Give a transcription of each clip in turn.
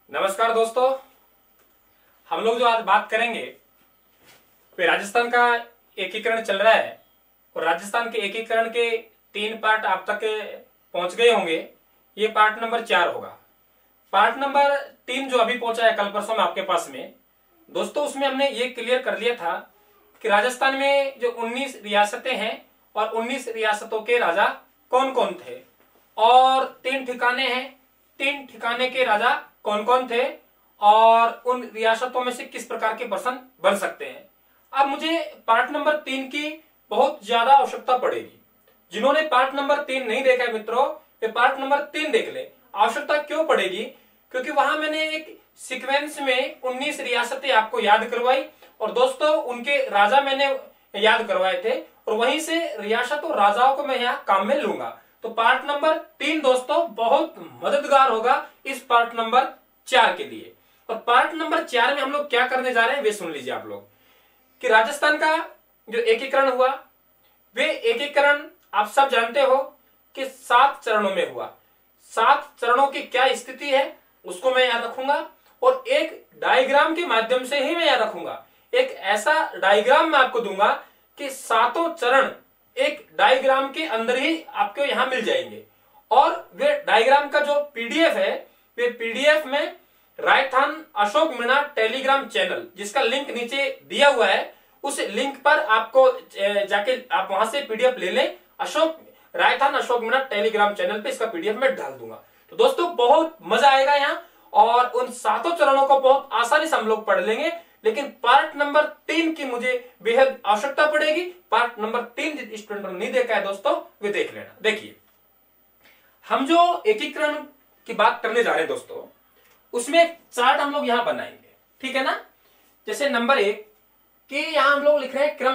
नमस्कार दोस्तों, हम लोग जो आज बात करेंगे वे राजस्थान का एकीकरण चल रहा है और राजस्थान के एकीकरण के 3 पार्ट आप तक पहुंच गए होंगे। ये पार्ट नंबर 4 होगा। पार्ट नंबर 3 जो अभी पहुंचा है कल परसों में आपके पास में दोस्तों, उसमें हमने ये क्लियर कर लिया था कि राजस्थान में जो 19 रियासतें हैं और 19 रियासतों के राजा कौन कौन थे और 3 ठिकाने हैं, 3 ठिकाने के राजा कौन कौन थे और उन रियासतों में से किस प्रकार के पर्सन बन सकते हैं। अब मुझे पार्ट नंबर 3 की बहुत ज्यादा आवश्यकता पड़ेगी। जिन्होंने पार्ट नंबर 3 नहीं देखा है मित्रों, वे पार्ट नंबर 3 देख ले। आवश्यकता क्यों पड़ेगी? क्योंकि वहां मैंने एक सीक्वेंस में 19 रियासतें आपको याद करवाई और दोस्तों उनके राजा मैंने याद करवाए थे और वहीं से रियासत और राजाओं को मैं यहाँ काम में लूंगा। तो पार्ट नंबर 3 दोस्तों बहुत मददगार होगा इस पार्ट नंबर 4 के लिए। और पार्ट नंबर 4 में हम लोग क्या करने जा रहे हैं वे सुन लीजिए आप लोग। कि राजस्थान का जो एकीकरण हुआ, वे एकीकरण आप सब जानते हो कि 7 चरणों में हुआ। 7 चरणों की क्या स्थिति है उसको मैं याद रखूंगा और एक डायग्राम के माध्यम से ही मैं याद रखूंगा। एक ऐसा डायग्राम मैं आपको दूंगा कि 7 चरण एक डायग्राम के अंदर ही आपको यहां मिल जाएंगे और वे डायग्राम का जो पीडीएफ है, वे पीडीएफ में राजस्थान अशोक मीणा टेलीग्राम चैनल, जिसका लिंक नीचे दिया हुआ है, उस लिंक पर आपको जाके आप वहां से पीडीएफ ले लें। राजस्थान अशोक मीणा टेलीग्राम चैनल पे इसका पीडीएफ मैं डाल दूंगा। तो दोस्तों बहुत मजा आएगा यहाँ और उन 7 चरणों को बहुत आसानी से हम लोग पढ़ लेंगे। लेकिन पार्ट नंबर 3 की मुझे बेहद आवश्यकता पड़ेगी। पार्ट नंबर 3 जिन स्टूडेंट ने नहीं देखा है दोस्तों वे देख लेना। देखिए, हम जो एकीकरण की बात करने जा रहे हैं दोस्तों, उसमें एक चार्ट हम लोग यहां बनाएंगे, ठीक है ना। जैसे नंबर 1 कि यहां हम लोग लिख रहे हैं क्रम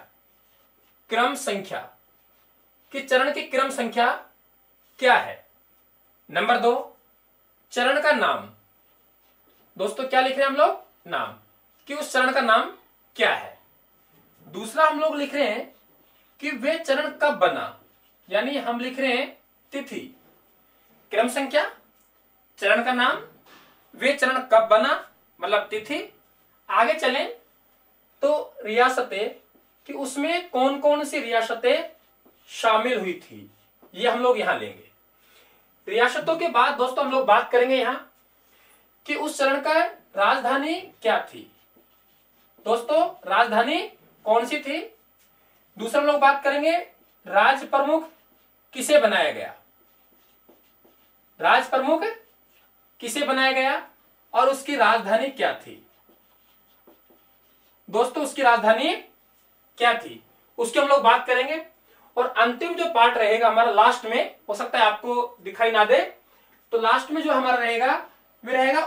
संख्या कि चरण की क्रम संख्या क्या है। नंबर 2 चरण का नाम। दोस्तों क्या लिख रहे हैं हम लोग? नाम, कि उस चरण का नाम क्या है। दूसरा हम लोग लिख रहे हैं कि वे चरण कब बना, यानी हम लिख रहे हैं तिथि। क्रम संख्या, चरण का नाम, वे चरण कब बना मतलब तिथि। आगे चलें तो रियासतें कि उसमें कौन कौन सी रियासतें शामिल हुई थी, ये हम लोग यहां लेंगे। रियासतों के बाद दोस्तों हम लोग बात करेंगे यहां कि उस चरण का राजधानी क्या थी। दोस्तों राजधानी कौन सी थी। दूसरा हम लोग बात करेंगे राज प्रमुख किसे बनाया गया, राज प्रमुख किसे बनाया गया और उसकी राजधानी क्या थी। दोस्तों उसकी राजधानी क्या थी उसकी हम लोग बात करेंगे। और अंतिम जो पार्ट रहेगा हमारा लास्ट में, हो सकता है आपको दिखाई ना दे, तो लास्ट में जो हमारा रहेगा वे रहेगा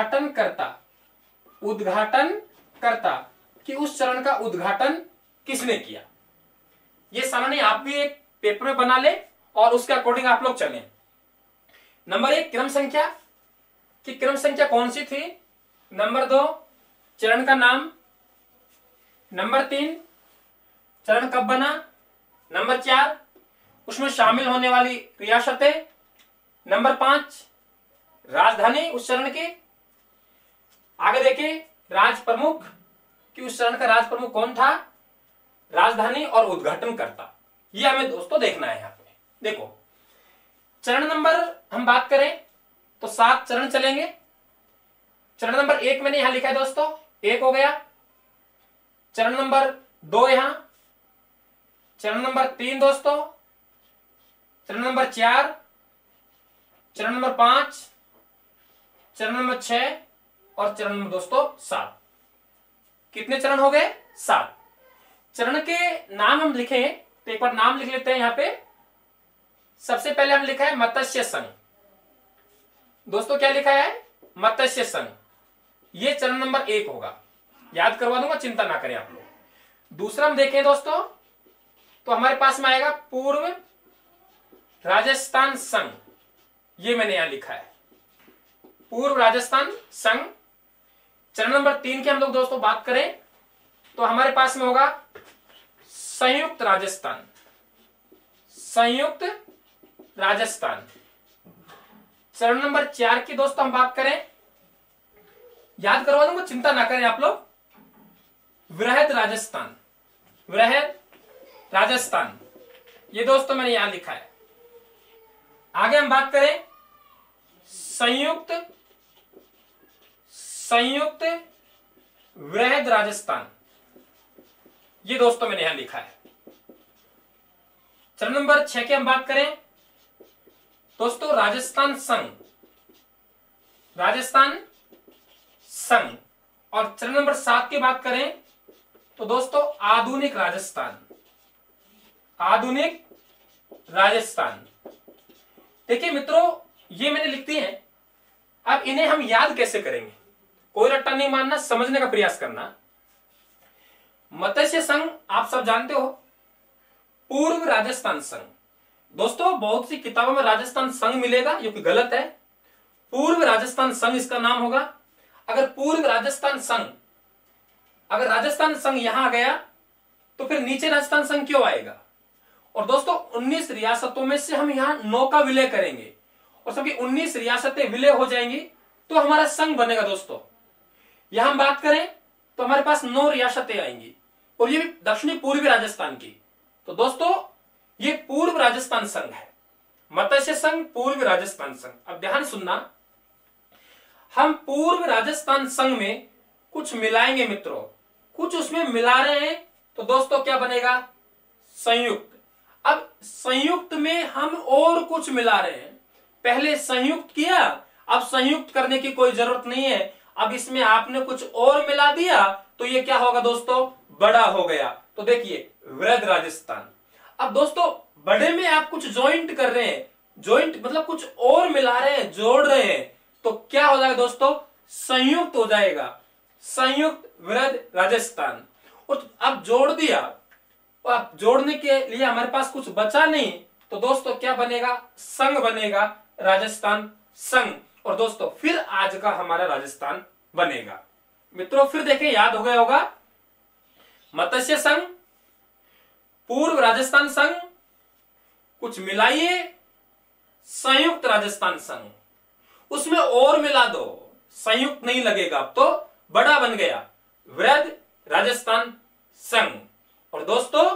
उद्घाटन कि उस चरण का उद्घाटन किसने किया। ये सामान्य आप भी एक पेपर में बना ले और उसके अकॉर्डिंग आप लोग चलें। नंबर 1 क्रम संख्या कि क्रम संख्या कौन सी थी। नंबर 2 चरण का नाम। नंबर 3 चरण कब बना। नंबर 4 उसमें शामिल होने वाली रियासतें। नंबर 5 राजधानी उस चरण की। आगे देखिए राज प्रमुख कि उस चरण का राज प्रमुख कौन था, राजधानी और उद्घाटनकर्ता। ये हमें दोस्तों देखना है। यहां पे देखो चरण नंबर हम बात करें तो 7 चरण चलेंगे। चरण नंबर 1 मैंने यहां लिखा है दोस्तों, 1 हो गया। चरण नंबर 2 यहां, चरण नंबर 3 दोस्तों, चरण नंबर 4, चरण नंबर 5, चरण नंबर 6 और चरण नंबर दोस्तों 7। कितने चरण हो गए? 7। चरण के नाम हम लिखें तो एक बार नाम लिख लेते हैं यहां पे। सबसे पहले हम लिखा है मत्स्य संघ। दोस्तों क्या लिखा है? मत्स्य संघ। ये चरण नंबर 1 होगा, याद करवा दूंगा, चिंता ना करें आप लोग। दूसरा हम देखें दोस्तों तो हमारे पास में आएगा पूर्व राजस्थान संघ। ये मैंने यहां लिखा है पूर्व राजस्थान संघ। चरण नंबर 3 की हम लोग दोस्तों बात करें तो हमारे पास में होगा संयुक्त राजस्थान। चरण नंबर 4 की दोस्तों हम बात करें याद करवा दूंगा, चिंता ना करें आप लोग। वृहद राजस्थान, वृहद राजस्थान, ये दोस्तों मैंने यहां लिखा है। आगे हम बात करें संयुक्त, संयुक्त वृहद राजस्थान, ये दोस्तों मैंने यहां लिखा है। चरण नंबर 6 की हम बात करें दोस्तों, राजस्थान संघ, राजस्थान संघ। और चरण नंबर 7 की बात करें तो दोस्तों आधुनिक राजस्थान, आधुनिक राजस्थान। देखिए मित्रों, ये मैंने लिख दी है। अब इन्हें हम याद कैसे करेंगे? कोई रट्टा नहीं मारना, समझने का प्रयास करना। मत्स्य संघ आप सब जानते हो, पूर्व राजस्थान संघ। दोस्तों बहुत सी किताबों में राजस्थान संघ मिलेगा, जो कि गलत है। पूर्व राजस्थान संघ इसका नाम होगा। अगर पूर्व राजस्थान संघ, अगर राजस्थान संघ यहां आ गया तो फिर नीचे राजस्थान संघ क्यों आएगा? और दोस्तों 19 रियासतों में से हम यहां 9 का विलय करेंगे और सभी 19 रियासतें विलय हो जाएंगी तो हमारा संघ बनेगा। दोस्तों यहां हम बात करें तो हमारे पास 9 रियासतें आएंगी और ये भी दक्षिणी पूर्वी राजस्थान की। तो दोस्तों ये पूर्व राजस्थान संघ है, मत्स्य संघ, पूर्व राजस्थान संघ। अब ध्यान सुनना, हम पूर्व राजस्थान संघ में कुछ मिलाएंगे मित्रों, कुछ उसमें मिला रहे हैं तो दोस्तों क्या बनेगा? संयुक्त। अब संयुक्त में हम और कुछ मिला रहे हैं। पहले संयुक्त किया, अब संयुक्त करने की कोई जरूरत नहीं है। अब इसमें आपने कुछ और मिला दिया तो ये क्या होगा दोस्तों? बड़ा हो गया। तो देखिए वृहद राजस्थान। अब दोस्तों बड़े में आप कुछ ज्वाइंट कर रहे हैं, ज्वाइंट मतलब कुछ और मिला रहे हैं, जोड़ रहे हैं, तो क्या हो जाएगा दोस्तों? संयुक्त हो जाएगा, संयुक्त वृहद राजस्थान। और अब जोड़ दिया, और अब जोड़ने के लिए हमारे पास कुछ बचा नहीं, तो दोस्तों क्या बनेगा? संघ बनेगा, राजस्थान संघ। और दोस्तों फिर आज का हमारा राजस्थान बनेगा। मित्रों फिर देखें, याद हो गया होगा, मत्स्य संघ, पूर्व राजस्थान संघ, कुछ मिलाइए, संयुक्त राजस्थान संघ, उसमें और मिला दो, संयुक्त नहीं लगेगा, अब तो बड़ा बन गया, वृहद राजस्थान संघ। और दोस्तों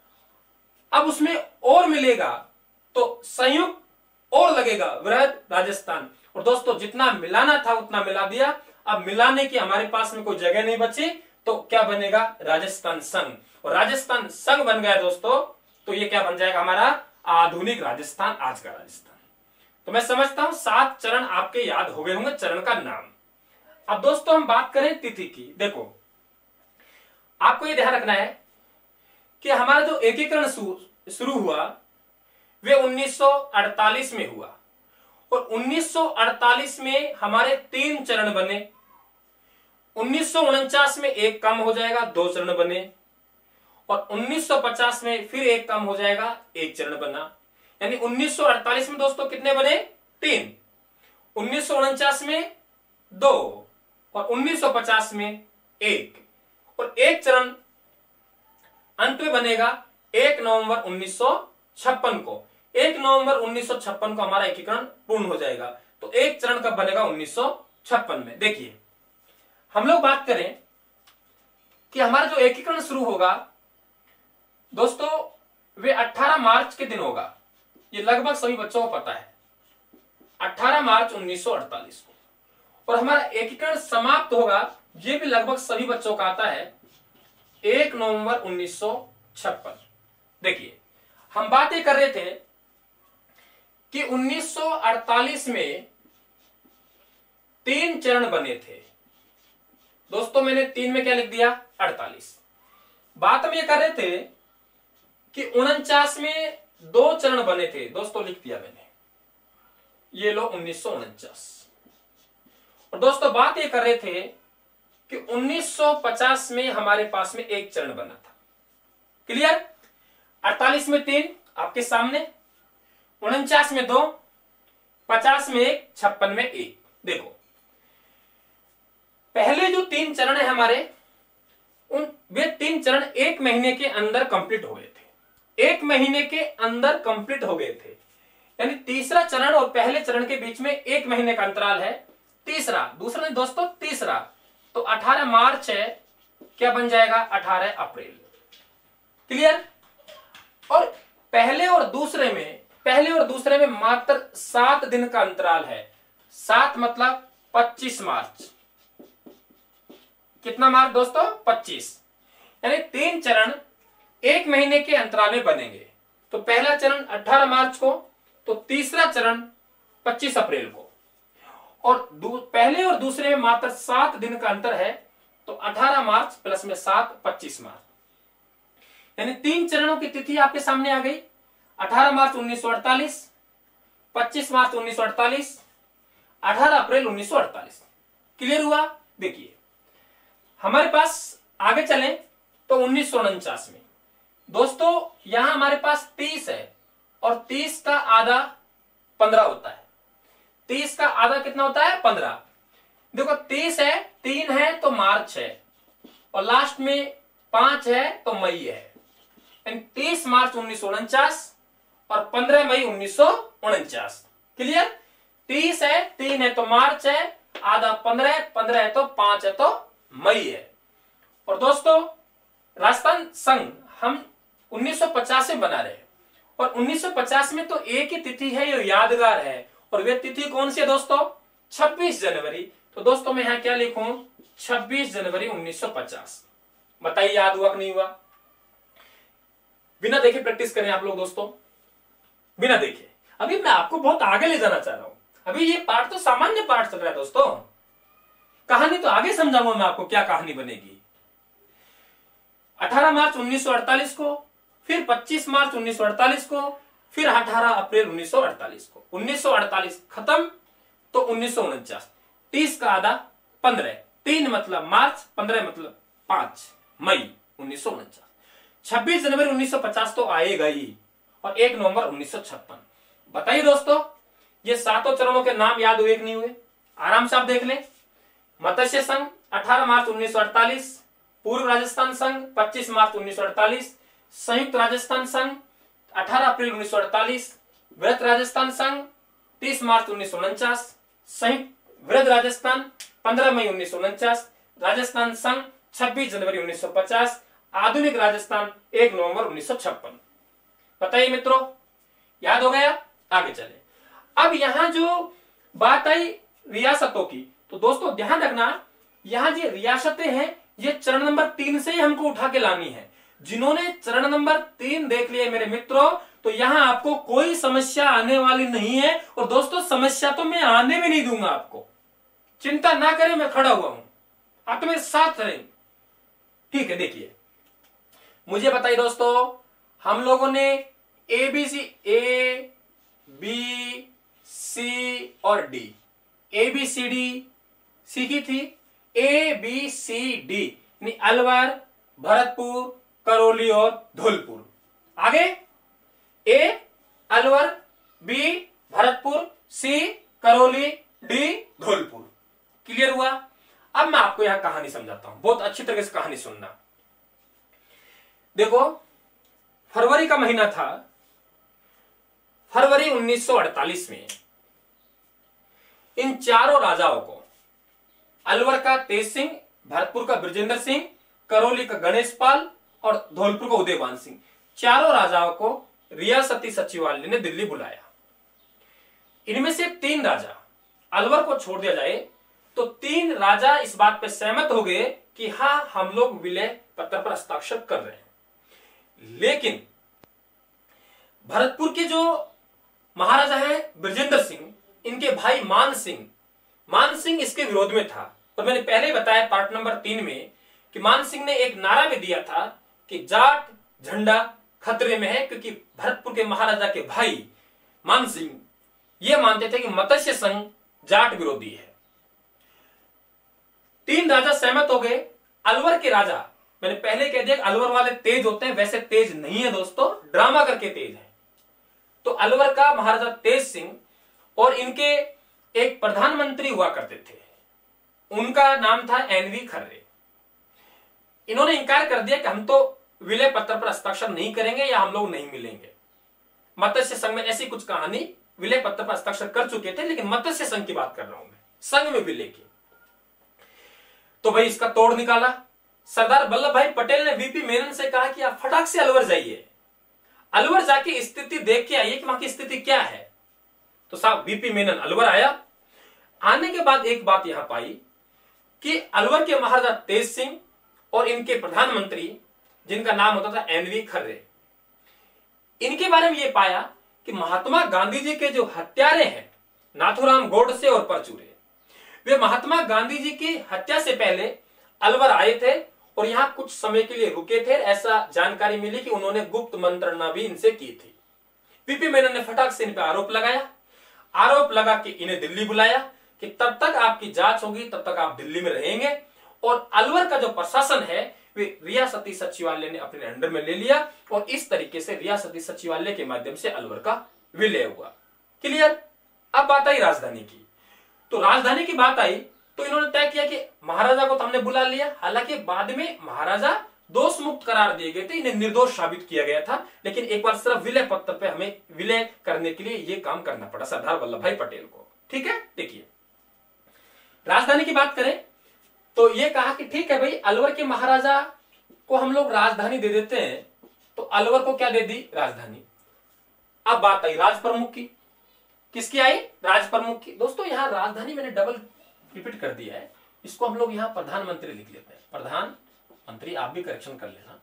अब उसमें और मिलेगा तो संयुक्त और लगेगा, वृहद राजस्थान। और दोस्तों जितना मिलाना था उतना मिला दिया। अब मिलाने की हमारे पास में कोई जगह नहीं बची, तो क्या बनेगा? राजस्थान संघ। और राजस्थान संघ बन गया दोस्तों, तो ये क्या बन जाएगा? हमारा आधुनिक राजस्थान, आज का राजस्थान। तो मैं समझता हूं 7 चरण आपके याद हो गए होंगे, चरण का नाम। अब दोस्तों हम बात करें तिथि की। देखो आपको ये ध्यान रखना है कि हमारा जो एकीकरण शुरू हुआ वे 1948 में हुआ। और 1948 में हमारे 3 चरण बने। 1949 में एक कम हो जाएगा, 2 चरण बने। और 1950 में फिर एक कम हो जाएगा, 1 चरण बना। यानी 1948 में दोस्तों कितने बने? 3। 1949 में 2 और 1950 में 1। और 1 चरण अंत में बनेगा 1 नवंबर 1956 को। 1 नवंबर 1956 को हमारा एकीकरण पूर्ण हो जाएगा। तो 1 चरण कब बनेगा? 1956 में। देखिए हम लोग बात करें कि हमारा जो एकीकरण शुरू होगा दोस्तों वे 18 मार्च के दिन होगा। ये लगभग सभी बच्चों को पता है, 18 मार्च 1948 को। और हमारा एकीकरण समाप्त होगा, ये भी लगभग सभी बच्चों का आता है, 1 नवंबर 1956। देखिए हम बातें कर रहे थे कि 1948 में 3 चरण बने थे। दोस्तों मैंने 3 में क्या लिख दिया? 48। बात हम ये कर रहे थे कि 49 में 2 चरण बने थे। दोस्तों लिख दिया मैंने, ये लो 1949। और दोस्तों बात ये कर रहे थे कि 1950 में हमारे पास में 1 चरण बना था। क्लियर? 48 में 3 आपके सामने, 49 में 2, 50 में 1, 56 में 1। देखो पहले जो 3 चरण है हमारे, वे 3 चरण 1 महीने के अंदर कंप्लीट हो गए थे। 1 महीने के अंदर कंप्लीट हो गए थे। यानी तीसरा चरण और पहले चरण के बीच में 1 महीने का अंतराल है। दूसरा नहीं दोस्तों, तीसरा तो 18 मार्च है, क्या बन जाएगा 18 अप्रैल। क्लियर। और पहले और दूसरे में मात्र 7 दिन का अंतराल है। 7 मतलब 25 मार्च। कितना मार्च दोस्तों 25। यानी 3 चरण 1 महीने के अंतराल में बनेंगे। तो पहला चरण 18 मार्च को, तो तीसरा चरण 25 अप्रैल को। और पहले और दूसरे में मात्र 7 दिन का अंतर है, तो 18 मार्च प्लस में 7 25 मार्च। यानी 3 चरणों की तिथि आपके सामने आ गई। 18 मार्च 1948, 25 मार्च 1948, 18 अप्रैल 1948। क्लियर हुआ। देखिए हमारे पास आगे चलें तो 1949 में दोस्तों यहां हमारे पास 30 है और 30 का आधा 15 होता है। 30 का आधा कितना होता है 15। देखो 30 है, 3 है तो मार्च है और लास्ट में 5 है तो मई है। 30 मार्च 1949 और 15 मई 1949। क्लियर। 30 है, 3 है तो मार्च है, आधा 15 है, 15 है तो 5 है तो मई है। और दोस्तों राजस्थान संघ हम 1950 में बना रहे हैं और 1950 में तो एक ही तिथि है, ये यादगार है। और वे तिथि कौन सी है दोस्तों 26 जनवरी। तो दोस्तों मैं यहां क्या लिखूं 26 जनवरी 1950। बताइए याद हुआ कि नहीं हुआ। बिना देखे प्रैक्टिस करें आप लोग दोस्तों, बिना देखे। अभी मैं आपको बहुत आगे ले जाना चाह रहा हूं। अभी ये पार्ट तो सामान्य पार्ट चल रहा है दोस्तों, कहानी तो आगे समझाऊंगा मैं आपको क्या कहानी बनेगी। 18 मार्च 1948 को, फिर 25 मार्च 1948 को, फिर 18 अप्रैल 1948 को। 1948 खत्म तो 1949। 30 का आधा 15, 3 मतलब मार्च, 15 मतलब 5 मई 1949। 26 जनवरी 1950 तो आएगा ही और 1 नवंबर 1956। बताइए दोस्तों ये 7 चरणों के नाम याद हुए कि नहीं हुए। आराम से आप देख लें। मत्स्य संघ 18 मार्च 1948, पूर्व राजस्थान संघ 25 मार्च 1948, संयुक्त राजस्थान संघ 18 अप्रैल 1948, वृहत राजस्थान संघ 30 मार्च 1949, संयुक्त वृहद राजस्थान 15 मई 1949, राजस्थान संघ 26 जनवरी 1950, आधुनिक राजस्थान 1 नवंबर 1956। बताइए मित्रों याद हो गया। आगे चले। अब यहां जो बात आई रियासतों की, तो दोस्तों ध्यान रखना यहां जो रियासतें हैं ये चरण नंबर 3 से ही हमको उठा के लानी है। जिन्होंने चरण नंबर 3 देख लिया मेरे मित्रों, तो यहां आपको कोई समस्या आने वाली नहीं है। और दोस्तों समस्या तो मैं आने भी नहीं दूंगा आपको, चिंता ना करें, मैं खड़ा हुआ हूं, आप तो मेरे साथ रहें। ठीक है। देखिए मुझे बताइए दोस्तों, हम लोगों ने ए बी सी और डी ABCD सीखी थी। ABCD यानी अलवर, भरतपुर, करौली और धौलपुर। आगे A Alwar, B Bharatpur, C Karauli, D Dholpur. Clear हुआ। अब मैं आपको यहां कहानी समझाता हूं, बहुत अच्छी तरह से कहानी सुनना। देखो फरवरी का महीना था, फरवरी 1948 में इन चारों राजाओं को, अलवर का तेज सिंह, भरतपुर का बृजेंद्र सिंह, करौली का गणेश पाल और धौलपुर का उदयवान सिंह, चारों राजाओं को रियासती सचिवालय ने दिल्ली बुलाया। इनमें से 3 राजा, अलवर को छोड़ दिया जाए तो 3 राजा इस बात पर सहमत हो गए कि हां हम लोग विलय पत्र पर हस्ताक्षर कर रहे हैं। लेकिन भरतपुर के जो महाराजा हैं बृजेंद्र सिंह, इनके भाई मान सिंह इसके विरोध में था। और मैंने पहले ही बताया पार्ट नंबर 3 में कि मान सिंह ने एक नारा भी दिया था कि जाट झंडा खतरे में है, क्योंकि भरतपुर के महाराजा के भाई मान सिंह ये मानते थे कि मत्स्य संघ जाट विरोधी है। 3 राजा सहमत हो गए। अलवर के राजा, मैंने पहले कह दिया अलवर वाले तेज होते हैं, वैसे तेज नहीं है दोस्तों, ड्रामा करके तेज है। तो अलवर का महाराजा तेज सिंह और इनके एक प्रधानमंत्री हुआ करते थे, उनका नाम था एनवी खर्रे। इन्होंने इंकार कर दिया कि हम तो विलय पत्र पर हस्ताक्षर नहीं करेंगे या हम लोग नहीं मिलेंगे। मत्स्य संघ में ऐसी कुछ कहानी, विलय पत्र पर हस्ताक्षर कर चुके थे, लेकिन मत्स्य संघ की बात कर रहा हूं मैं, संघ में विलय की। तो भाई इसका तोड़ निकाला। सरदार वल्लभ भाई पटेल ने वीपी मेनन से कहा कि आप फटाक से अलवर जाइए, अलवर जाके स्थिति देख के आइए कि वहां की स्थिति क्या है। तो साहब वीपी मेनन अलवर आया। आने के बाद एक बात यहां पाई कि अलवर के महाराजा तेज सिंह और इनके प्रधानमंत्री जिनका नाम होता था एनवी खर्रे, इनके बारे में यह पाया कि महात्मा गांधी जी के जो हत्यारे हैं नाथूराम गोडसे और परचूरे, वे महात्मा गांधी जी की हत्या से पहले अलवर आए थे और यहां कुछ समय के लिए रुके थे। ऐसा जानकारी मिली कि उन्होंने गुप्त मंत्रणा भी इनसे की थी। वीपी मेनन ने फटाक से इन पर आरोप लगाया। आरोप लगा कि इन्हें दिल्ली बुलाया कि तब तक आपकी जांच होगी, तब तक आप दिल्ली में रहेंगे। और अलवर का जो प्रशासन है वे रियासती सचिवालय ने अपने अंडर में ले लिया और इस तरीके से रियासती सचिवालय के माध्यम से अलवर का विलय हुआ। क्लियर। अब बात आई राजधानी की। तो राजधानी की बात आई तो इन्होंने तय किया कि महाराजा को तो हमने बुला लिया, हालांकि बाद में महाराजा दोष मुक्त करार दिए गए थे, इन्हें निर्दोष साबित किया गया था, लेकिन एक बार सिर्फ विलय पत्र पे हमें विलय करने के लिए यह काम करना पड़ा सरदार वल्लभ भाई पटेल को। ठीक है। देखिए राजधानी की बात करें तो ये कहा कि ठीक है भाई, अलवर के महाराजा को हम लोग राजधानी दे देते हैं, तो अलवर को क्या दे दी? राजधानी। अब बात आई राज प्रमुख की। किसकी आई? राज प्रमुख की। दोस्तों यहां राजधानी मैंने डबल रिपीट कर दिया है, इसको हम लोग यहां प्रधानमंत्री लिख लेते हैं। प्रधानमंत्री, आप भी करेक्शन कर लेना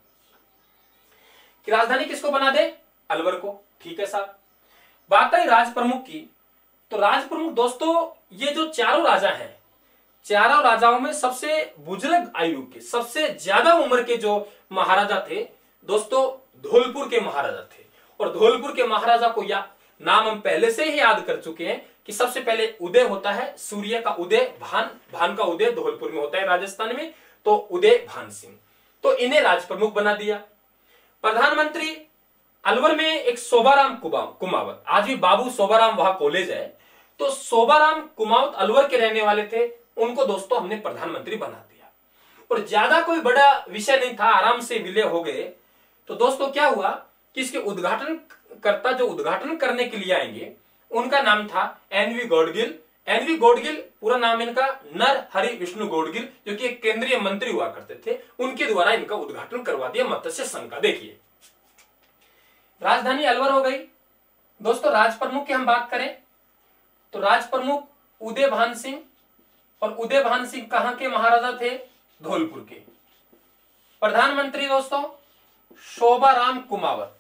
कि राजधानी किसको बना दे? अलवर को। ठीक है साहब। बात आई राज प्रमुख की। तो राज प्रमुख दोस्तों ये जो चारों राजा हैं, चारों राजाओं में सबसे बुजुर्ग आयु के, सबसे ज्यादा उम्र के जो महाराजा थे दोस्तों धौलपुर के महाराजा थे। और धौलपुर के महाराजा को या नाम हम पहले से ही याद कर चुके हैं कि सबसे पहले उदय होता है, सूर्य का उदय, भान का उदय धौलपुर में होता है राजस्थान में, तो उदय भान सिंह। तो इन्हें राज प्रमुख बना दिया। प्रधानमंत्री अलवर में एक शोभाराम कुमावत, आज भी बाबू शोभाराम वहां कॉलेज है, तो शोभाराम कुमावत अलवर के रहने वाले थे, उनको दोस्तों हमने प्रधानमंत्री बना दिया। और ज्यादा कोई बड़ा विषय नहीं था, आराम से विलय हो गए। तो दोस्तों क्या हुआ कि इसके उद्घाटनकर्ता जो उद्घाटन करने के लिए आएंगे उनका नाम था एनवी गौडगिल। एनवी गौडगिल पूरा नाम इनका नर हरि विष्णु गौडगिल, जो कि एक केंद्रीय मंत्री हुआ करते थे, उनके द्वारा इनका उद्घाटन करवा दिया मत्स्य संघ का। देखिए राजधानी अलवर हो गई। दोस्तों राज प्रमुख की हम बात करें तो राज प्रमुख उदय भान सिंह, और उदय भान सिंह कहां के महाराजा थे? धौलपुर के। प्रधानमंत्री दोस्तों शोभाराम कुमावत।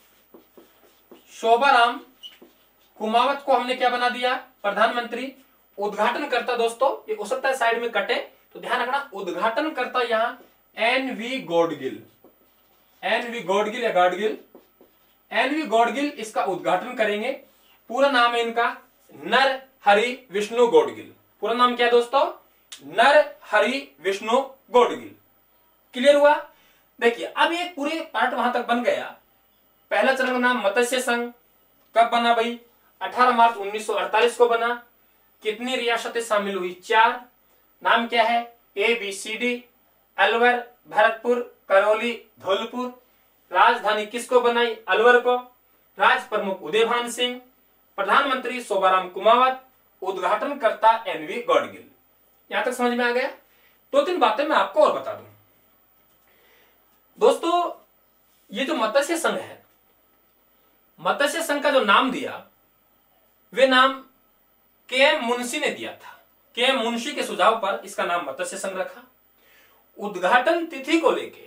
शोभाराम कुमावत को हमने क्या बना दिया? प्रधानमंत्री। उद्घाटन करता दोस्तों, ये हो सकता है साइड में कटे तो ध्यान रखना, उद्घाटन करता यहां एनवी गौडगिल। एनवी गौडगिल या गाडगिल, एनवी गौडगिल इसका उद्घाटन करेंगे। पूरा नाम है इनका नर हरि विष्णु गौडगिल। पूरा नाम क्या है दोस्तों? नर हरि विष्णु गौडगिल। क्लियर हुआ? देखिए अब ये पूरे पार्ट वहां तक बन गया। पहला चरण का नाम मत्स्य संघ कब बना भाई? 18 मार्च 1948 को बना। कितनी रियासतें शामिल हुई? 4। नाम क्या है? ABCD, अलवर, भरतपुर, करौली, धौलपुर। राजधानी किसको बनाई? अलवर को। राज प्रमुख उदय भान सिंह, प्रधानमंत्री शोभाराम कुमावत, उद्घाटनकर्ता एनवी गौडगिल। यहां तक समझ में आ गया? 2-3 बातें मैं आपको और बता दूं दोस्तों। ये जो मत्स्य संघ है, मत्स्य संघ का जो नाम दिया वे नाम KM मुंशी ने दिया था। KM मुंशी के सुझाव पर इसका नाम मत्स्य संघ रखा। उद्घाटन तिथि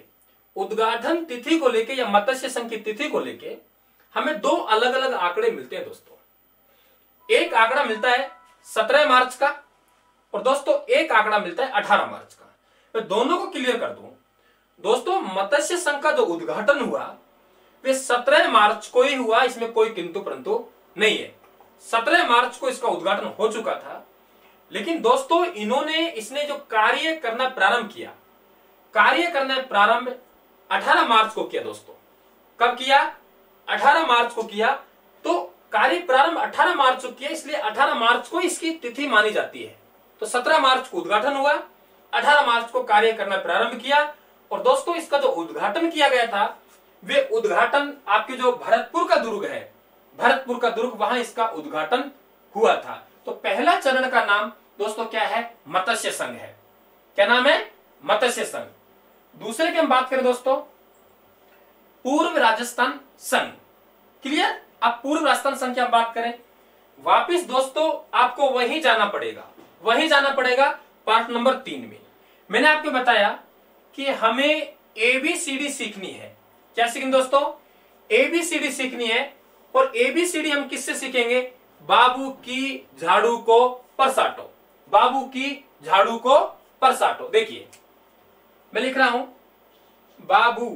को लेके या मत्स्य संघ की तिथि को लेके हमें 2 अलग अलग आंकड़े मिलते हैं दोस्तों। एक आंकड़ा मिलता है 17 मार्च का और दोस्तों एक आंकड़ा मिलता है 18 मार्च का। मैं दोनों को क्लियर कर दूं दोस्तों, मत्स्य संघ का जो उद्घाटन हुआ वे 17 मार्च को ही हुआ, इसमें कोई किंतु परंतु नहीं है। 17 मार्च को इसका उद्घाटन हो चुका था, लेकिन दोस्तों इसने जो कार्य करना प्रारंभ किया, कार्य करना प्रारंभ 18 मार्च को किया दोस्तों। कब किया? 18 मार्च को किया। तो कार्य प्रारंभ 18 मार्च को किया, इसलिए 18 मार्च को इसकी तिथि मानी जाती है। तो 17 मार्च को उद्घाटन हुआ, 18 मार्च को कार्य करना प्रारंभ किया। और दोस्तों इसका जो उद्घाटन किया गया था वे उद्घाटन आपके जो भरतपुर का दुर्ग है, भरतपुर का दुर्ग, वहां इसका उद्घाटन हुआ था। तो पहला चरण का नाम दोस्तों क्या है? मत्स्य संघ है। क्या नाम है? मत्स्य संघ। दूसरे की हम बात करें दोस्तों, पूर्व राजस्थान संघ। क्लियर? अब पूर्व राजस्थान संघ की हम बात करें, वापिस दोस्तों आपको वही जाना पड़ेगा पार्ट नंबर 3 में। मैंने आपको बताया कि हमें एबीसीडी सीखनी है। क्या सीखनी दोस्तों? एबीसीडी सीखनी है। और एबीसीडी हम किससे सीखेंगे? बाबू की झाड़ू को परसाटो, बाबू की झाड़ू को परसाटो। देखिए मैं लिख रहा हूं, बाबू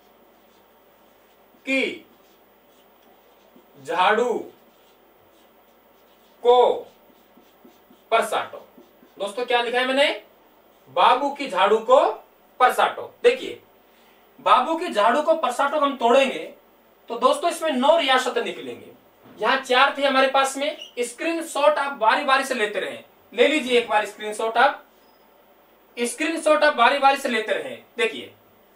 की झाड़ू को परसाटो। दोस्तों क्या लिखा है मैंने? बाबू की झाड़ू को परसाटो। देखिए बाबू की झाड़ू को परसाटो हम तोड़ेंगे तो दोस्तों इसमें 9 रियासतें निकलेंगे। यहां 4 थी हमारे पास में। स्क्रीनशॉट आप बारी बारी से लेते रहें, ले लीजिए एक बार स्क्रीनशॉट आप बारी बारी से लेते रहें। देखिए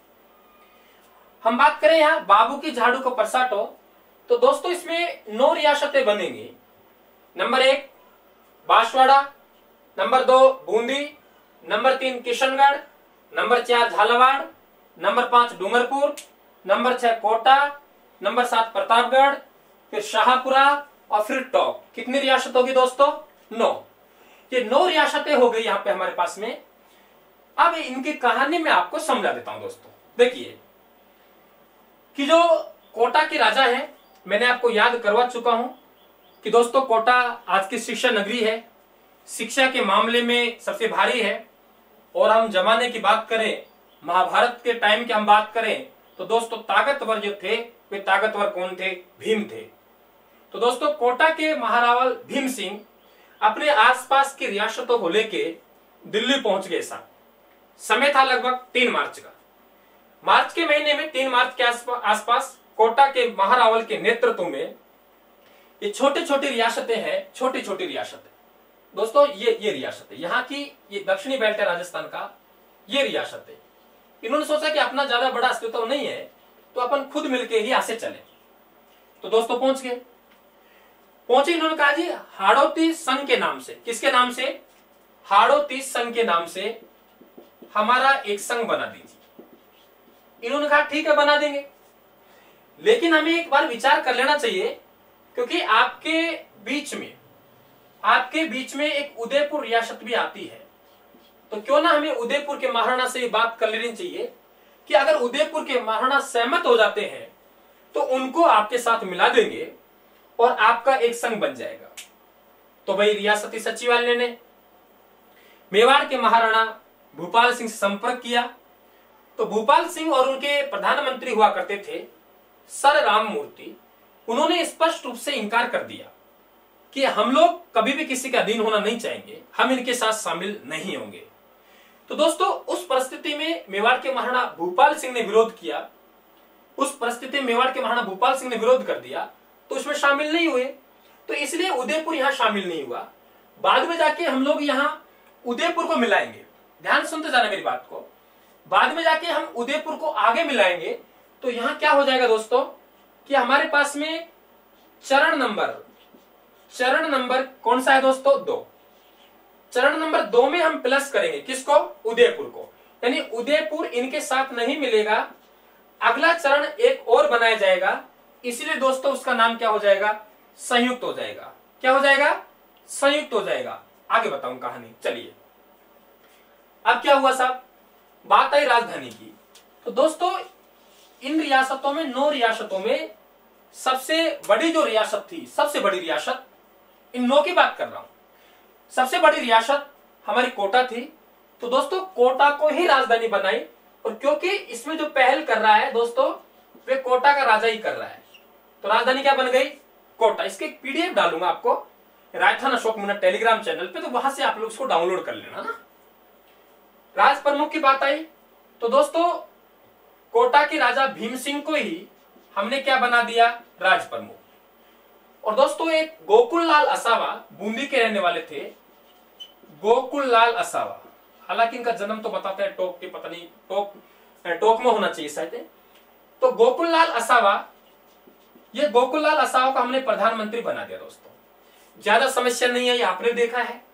हम बात करें यहां बाबू की झाड़ू को परसाटो, तो दोस्तों इसमें 9 रियासतें बनेंगी। Number 1 Banswara, number 2 Bundi, number 3 Kishangarh, number 4 Jhalawar, number 5 Dungarpur, number 6 Kota, number 7 Pratapgarh, फिर शाहपुरा और फिर टोंक। कितनी रियासत होगी दोस्तों? 9। ये 9 रियासतें हो गई यहां पे हमारे पास में। अब इनकी कहानी मैं आपको समझा देता हूं दोस्तों। देखिए कि जो कोटा के राजा है, मैंने आपको याद करवा चुका हूं कि दोस्तों कोटा आज की शिक्षा नगरी है, शिक्षा के मामले में सबसे भारी है। और हम जमाने की बात करें, महाभारत के टाइम की हम बात करें, तो दोस्तों ताकतवर जो थे वे ताकतवर कौन थे? भीम थे। तो दोस्तों कोटा के महारावल भीम सिंह अपने आसपास की रियासतों को लेके दिल्ली पहुंच गए। साहब समय था लगभग 3 मार्च का। मार्च के महीने में 3 मार्च के आसपास कोटा के महारावल के नेतृत्व में ये छोटे छोटे रियासतें हैं, छोटी छोटी रियासतें दोस्तों। ये रियासतें यहाँ की, ये दक्षिणी बेल्ट है राजस्थान का, ये रियासतें। इन्होंने सोचा कि अपना ज्यादा बड़ा अस्तित्व नहीं है तो अपन खुद मिलके ही आगे चले। तो दोस्तों पहुंचे, इन्होंने कहा जी हाड़ौती संघ के नाम से। किसके नाम से? हाड़ौती संघ के नाम से हमारा एक संघ बना दीजिए। इन्होंने कहा ठीक है बना देंगे, लेकिन हमें एक बार विचार कर लेना चाहिए, क्योंकि आपके बीच में एक उदयपुर रियासत भी आती है। तो क्यों ना हमें उदयपुर के महाराणा से ये बात कर लेनी चाहिए कि अगर उदयपुर के महाराणा सहमत हो जाते हैं तो उनको आपके साथ मिला देंगे और आपका एक संघ बन जाएगा। तो भाई रियासती सचिवालय ने मेवाड़ के महाराणा भूपाल सिंह से संपर्क किया। तो भूपाल सिंह और उनके प्रधानमंत्री हुआ करते थे सर राममूर्ति, उन्होंने स्पष्ट रूप से इंकार कर दिया कि हम लोग कभी भी किसी का अधीन होना नहीं चाहेंगे, हम इनके साथ शामिल नहीं होंगे। तो दोस्तों उस परिस्थिति में मेवाड़ के महाराणा भूपाल सिंह ने विरोध किया। उस परिस्थिति में मेवाड़ के महाराणा भूपाल सिंह ने विरोध कर दिया तो उसमें शामिल नहीं हुए। तो इसलिए उदयपुर यहां शामिल नहीं हुआ। बाद में जाके हम लोग यहां उदयपुर को मिलाएंगे। ध्यान सुनते जाना मेरी बात को। बाद में जाके हम उदयपुर को आगे मिलाएंगे तो यहां क्या हो जाएगा दोस्तों कि हमारे पास में चरण नंबर कौन सा है दोस्तों? 2। चरण नंबर 2 में हम प्लस करेंगे किसको? उदयपुर को। यानी उदयपुर इनके साथ नहीं मिलेगा, अगला चरण एक और बनाया जाएगा। इसलिए दोस्तों उसका नाम क्या हो जाएगा? संयुक्त हो जाएगा। क्या हो जाएगा? संयुक्त हो जाएगा। आगे बताऊं कहानी, चलिए। अब क्या हुआ साहब? बात आई राजधानी की। तो दोस्तों इन रियासतों में, 9 रियासतों में सबसे बड़ी जो रियासत थी, सबसे बड़ी रियासत, इन 9 की बात कर रहा हूं, सबसे बड़ी रियासत हमारी कोटा थी। तो दोस्तों कोटा को ही राजधानी बनाई। और क्योंकि इसमें जो पहल कर रहा है दोस्तों वे कोटा का राजा ही कर रहा है, तो राजधानी क्या बन गई? कोटा। इसके पीडीएफ डालूंगा आपको राजस्थान अशोक मिनट टेलीग्राम चैनल पे, तो वहां से आप लोग इसको डाउनलोड कर लेना ना। राज प्रमुख की बात आई तो दोस्तों कोटा के राजा भीम सिंह को ही हमने क्या बना दिया? राज प्रमुख। और दोस्तों एक गोकुल लाल असावा बूंदी के रहने वाले थे, गोकुल लाल असावा। हालांकि इनका जन्म तो बताते हैं टोक के, पता नहीं टोक में होना चाहिए शायद। तो गोकुल लाल असावा, ये गोकुल लाल असावा को हमने प्रधानमंत्री बना दिया दोस्तों। ज्यादा समस्या नहीं है, ये आपने देखा है।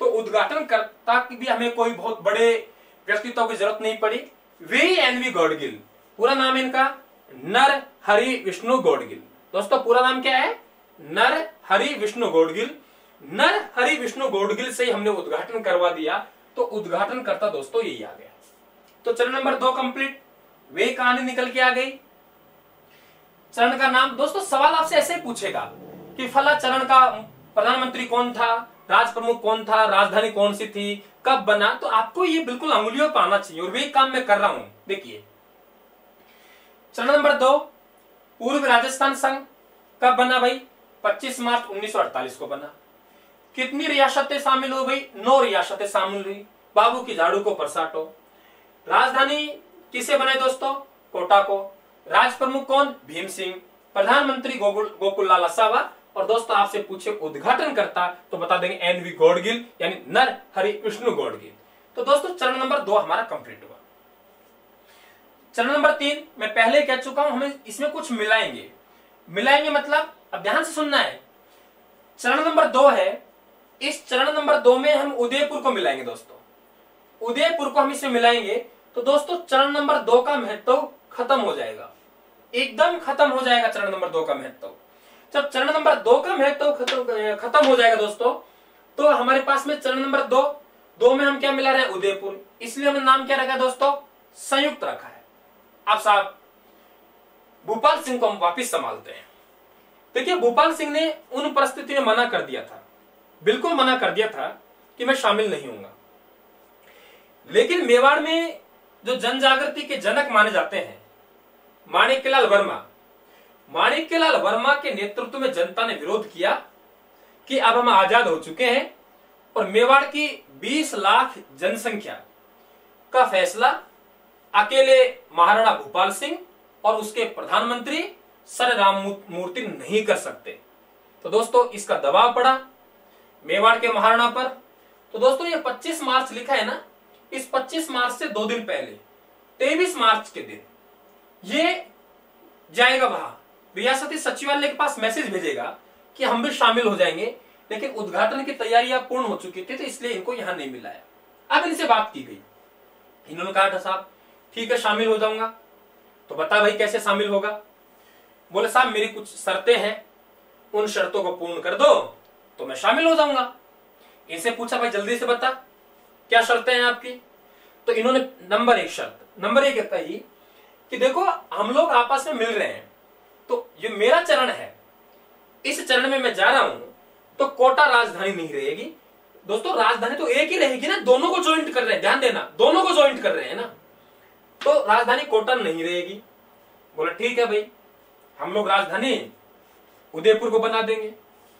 तो उद्घाटनकर्ता की भी हमें कोई बहुत बड़े व्यक्तित्व की जरूरत नहीं पड़ी। VNV गौडगिल, पूरा नाम इनका नर हरि विष्णु गौडगिल। दोस्तों पूरा नाम क्या है? नर हरि विष्णु गौडगिल। नर हरि विष्णु गौडगिल से ही हमने उद्घाटन करवा दिया, तो उद्घाटनकर्ता दोस्तों यही आ गया। तो चरण नंबर 2 कंप्लीट, वे कहानी निकल के आ गई। चरण का नाम, दोस्तों सवाल आपसे ऐसे ही पूछेगा कि फला चरण का प्रधानमंत्री कौन था, राज प्रमुख कौन था, राजधानी कौन सी थी, कब बना, तो आपको ये बिल्कुल अंगुलियों पर आना चाहिए, और वही काम मैं कर रहा हूं। देखिए चरण नंबर 2, पूर्व राजस्थान संघ कब बना भाई? 25 मार्च 1948 को बना। कितनी रियासतें शामिल हो गई? 9 रियासतें शामिल हुई। बाबू की झाड़ू को परसाटो। राजधानी किसे बनाई दोस्तों? कोटा को। राज प्रमुख कौन? भीम सिंह। प्रधानमंत्री गोकुल लाल असावा। और दोस्तों आपसे पूछे उद्घाटन करता तो बता देंगे NV गौडगिल, यानी नर हरि विष्णु गौडगिल। तो दोस्तों चरण नंबर 2 हमारा कंप्लीट हुआ। चरण नंबर 3 मैं पहले कह चुका हूं, हमें इसमें कुछ मिलाएंगे मतलब अब ध्यान से सुनना है। चरण नंबर 2 है, इस चरण नंबर 2 में हम उदयपुर को मिलाएंगे दोस्तों। उदयपुर को हम इसमें मिलाएंगे तो दोस्तों चरण नंबर 2 का महत्व खत्म हो जाएगा, एकदम खत्म हो जाएगा चरण नंबर 2 का महत्व। जब चरण नंबर 2 का महत्व खत्म हो जाएगा दोस्तों, तो हमारे पास में चरण नंबर 2 में हम क्या मिला रहे हैं? उदयपुर। इसलिए हमने नाम क्या रखा है दोस्तों? संयुक्त रखा है। अब साहब भूपाल सिंह को हम वापिस संभालते हैं। देखिए भूपाल सिंह ने उन परिस्थितियों में मना कर दिया था, बिल्कुल मना कर दिया था कि मैं शामिल नहीं होऊंगा। लेकिन मेवाड़ में जो जन जागृति के जनक माने जाते हैं माणिक्यलाल वर्मा के नेतृत्व में जनता ने विरोध किया कि अब हम आजाद हो चुके हैं और मेवाड़ की 20 लाख जनसंख्या का फैसला अकेले महाराणा भूपाल सिंह और उसके प्रधानमंत्री सर राममूर्ति नहीं कर सकते। तो दोस्तों इसका दबाव पड़ा मेवाड़ के महाराणा पर। तो दोस्तों ये 25 मार्च लिखा है ना, इस 25 मार्च से 2 दिन पहले 23 मार्च के दिन ये जाएगा वहां रियासती सचिवालय के पास, मैसेज भेजेगा कि हम भी शामिल हो जाएंगे, लेकिन उद्घाटन की तैयारियां पूर्ण हो चुकी थी तो इसलिए इनको यहां नहीं मिलाया। अब इनसे बात की गई, इन्होंने कहा था साहब ठीक है शामिल हो जाऊंगा। तो बता भाई कैसे शामिल होगा? बोले साहब मेरी कुछ शर्तें हैं, उन शर्तों को पूर्ण कर दो तो मैं शामिल हो जाऊंगा। इनसे पूछा भाई जल्दी से बता क्या शर्तें हैं आपकी? तो इन्होंने नंबर 1 कही कि देखो हम लोग आपस में मिल रहे हैं, तो ये मेरा चरण है, इस चरण में मैं जा रहा हूं तो कोटा राजधानी नहीं रहेगी। दोस्तों राजधानी तो एक ही रहेगी ना, दोनों को ज्वाइंट कर रहे हैं, ध्यान देना दोनों को ज्वाइंट कर रहे हैं ना, तो राजधानी कोटा नहीं रहेगी। बोला ठीक है भाई हम लोग राजधानी उदयपुर को बना देंगे।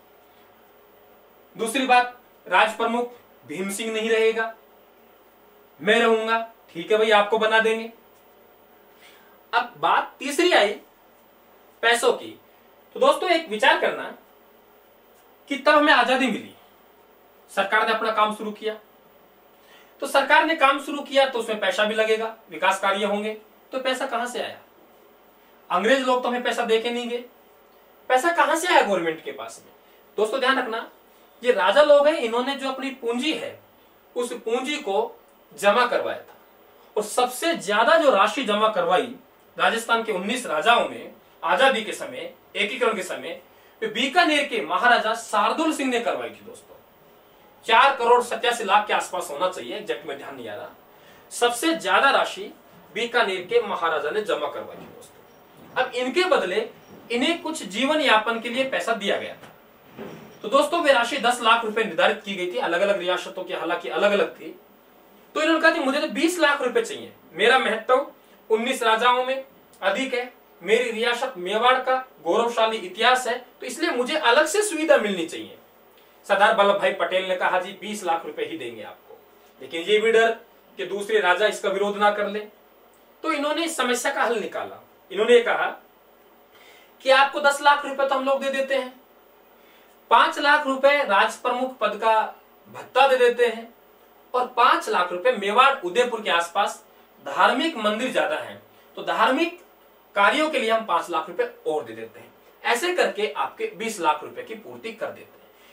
दूसरी बात, राज प्रमुख भीम सिंह नहीं रहेगा, मैं रहूंगा। ठीक है भाई आपको बना देंगे। अब बात तीसरी आई पैसों की। तो दोस्तों एक विचार करना कि तब हमें आजादी मिली, सरकार ने अपना काम शुरू किया, तो सरकार ने काम शुरू किया तो उसमें पैसा भी लगेगा, विकास कार्य होंगे, तो पैसा कहां से आया? अंग्रेज लोग तो हमें पैसा देके नहीं गए, पैसा कहां से आया गवर्नमेंट के पास में? दोस्तों ध्यान रखना ये राजा लोग हैं, इन्होंने जो अपनी पूंजी है उस पूंजी को जमा करवाया था, और सबसे ज्यादा जो राशि जमा करवाई राजस्थान के 19 राजाओं में आजादी के समय, एकीकरण के समय, बीकानेर के महाराजा शार्दुल सिंह ने करवाई थी दोस्तों। 4 करोड़ 87 लाख के आसपास होना चाहिए, एग्जैक्ट में ध्यान नहीं आ रहा। सबसे ज्यादा राशि बीकानेर के महाराजा ने जमा करवाई थी दोस्तों। अब इनके बदले इन्हें कुछ जीवन यापन के लिए पैसा दिया गया था। तो दोस्तों वे राशि 10 लाख रुपए निर्धारित की गई थी, अलग अलग रियासतों की हालांकि अलग अलग थी। तो इन्होंने कहा मुझे तो 20 लाख रुपए चाहिए, मेरा महत्व 19 राजाओं में अधिक है, मेरी रियासत मेवाड़ का गौरवशाली इतिहास है, तो इसलिए मुझे अलग से सुविधा मिलनी चाहिए। सरदार वल्लभ भाई पटेल ने कहा जी 20 लाख रुपए ही देंगे आपको, लेकिन ये भी डर कि दूसरे राजा इसका विरोध ना कर ले। तो इन्होंने इस समस्या का हल निकाला। इन्होंने कहा कि आपको 10 लाख रुपए तो हम लोग दे देते हैं, 5 लाख रुपए राज प्रमुख पद का भत्ता दे देते हैं, और 5 लाख रुपए मेवाड़ उदयपुर के आसपास धार्मिक मंदिर ज्यादा हैं, तो धार्मिक कार्यों के लिए हम 5 लाख रुपए और दे देते हैं। ऐसे करके आपके 20 लाख रुपए की पूर्ति कर देते हैं।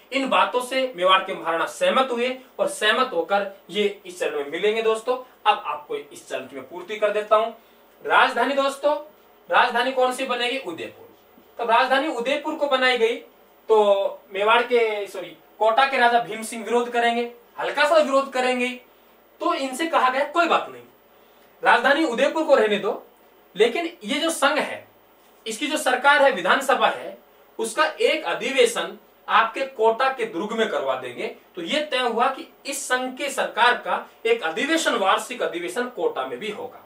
इन बातों से मेवाड़ के महाराणा सहमत हुए और सहमत होकर ये इस चरण में मिलेंगे दोस्तों। अब आपको इस चरण की मैं पूर्ति कर देता हूं। राजधानी दोस्तों, राजधानी कौन सी बनेगी? उदयपुर। तब राजधानी उदयपुर को बनाई गई तो मेवाड़ के कोटा के राजा भीम सिंह विरोध करेंगे, हल्का सा विरोध करेंगे, तो इनसे कहा गया कोई बात नहीं, राजधानी उदयपुर को रहने दो, लेकिन ये जो संघ है, इसकी जो सरकार है, विधानसभा है, उसका एक अधिवेशन आपके कोटा के दुर्ग में करवा देंगे। तो यह तय हुआ कि इस संघ के सरकार का एक अधिवेशन, वार्षिक अधिवेशन कोटा में भी होगा।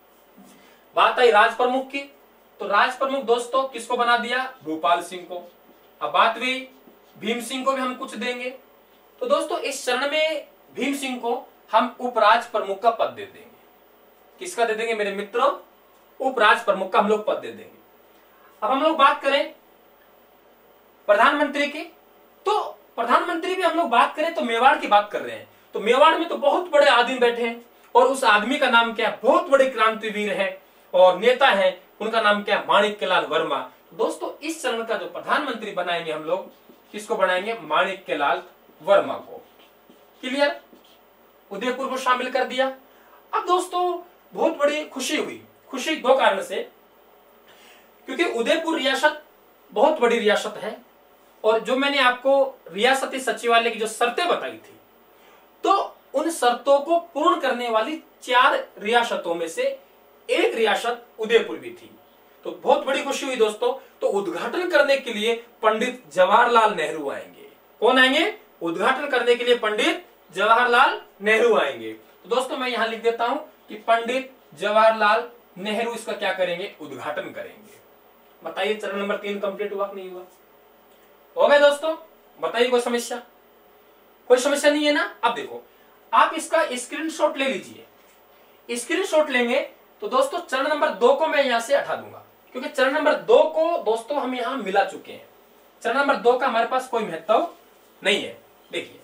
बात आई राज प्रमुख की, तो राज प्रमुख दोस्तों किसको बना दिया? भूपाल सिंह को। अब बात हुई भीम सिंह को भी हम कुछ देंगे। तो दोस्तों इस चरण में भीम सिंह को हम उपराज प्रमुख का पद दे देंगे। किसका दे देंगे मेरे मित्रों? उपराज प्रमुख का हम लोग पद दे देंगे। अब हम लोग बात करें प्रधानमंत्री की, तो प्रधानमंत्री भी हम लोग बात करें तो मेवाड़ की बात कर रहे हैं। तो मेवाड़ में तो बहुत बड़े आदमी बैठे हैं और उस आदमी का नाम क्या है? बहुत बड़े क्रांतिवीर है और नेता है, उनका नाम क्या है? माणिक्यलाल वर्मा। दोस्तों इस चरण का जो प्रधानमंत्री बनाएंगे हम लोग, किसको बनाएंगे? माणिक्यलाल वर्मा को। क्लियर? उदयपुर को शामिल कर दिया। अब दोस्तों बहुत बड़ी खुशी हुई। खुशी दो कारण से, क्योंकि उदयपुर रियासत बहुत बड़ी रियासत है और जो मैंने आपको रियासती सचिवालय की जो शर्तें बताई थी, तो उन शर्तों को पूर्ण करने वाली 4 रियासतों में से एक रियासत उदयपुर भी थी। तो बहुत बड़ी खुशी हुई दोस्तों। तो उद्घाटन करने के लिए पंडित जवाहरलाल नेहरू आएंगे। कौन आएंगे? उद्घाटन करने के लिए पंडित जवाहरलाल नेहरू आएंगे। तो दोस्तों मैं यहां लिख देता हूं कि पंडित जवाहरलाल नेहरू इसका क्या करेंगे? उद्घाटन करेंगे। बताइए चरण नंबर 3 कंप्लीट हुआ नहीं हुआ? हो गए दोस्तों? बताइए कोई समस्या? कोई समस्या नहीं है ना? अब देखो आप इसका स्क्रीनशॉट ले लीजिए। स्क्रीनशॉट लेंगे तो दोस्तों चरण नंबर 2 को मैं यहां से हटा दूंगा, क्योंकि चरण नंबर 2 को दोस्तों हम यहां मिला चुके हैं। चरण नंबर 2 का हमारे पास कोई महत्व नहीं है। देखिए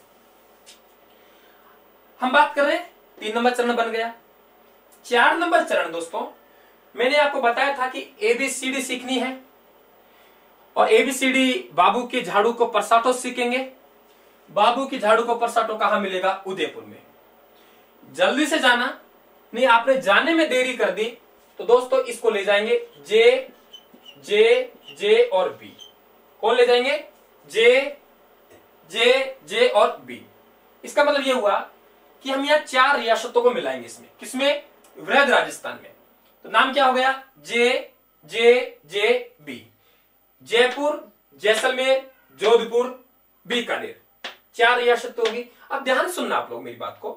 हम बात कर रहे हैं 3 नंबर चरण बन गया। 4 नंबर चरण दोस्तों मैंने आपको बताया था कि ABCD सीखनी है और ABCD बाबू के झाड़ू को परसाटो सीखेंगे। बाबू की झाड़ू को परसाटो कहां मिलेगा? उदयपुर में। जल्दी से जाना, नहीं आपने जाने में देरी कर दी तो दोस्तों इसको ले जाएंगे जे जे जे और बी। कौन ले जाएंगे? जे जे जे और बी। इसका मतलब यह हुआ कि हम यहां 4 रियासतों को मिलाएंगे इसमें। किसमें? वृहद राजस्थान में। तो नाम क्या हो गया? J J J B. Jaipur, Jaisalmer, Jodhpur, Bikaner, 4 रियासत होगी। अब ध्यान सुनना आप लोग मेरी बात को,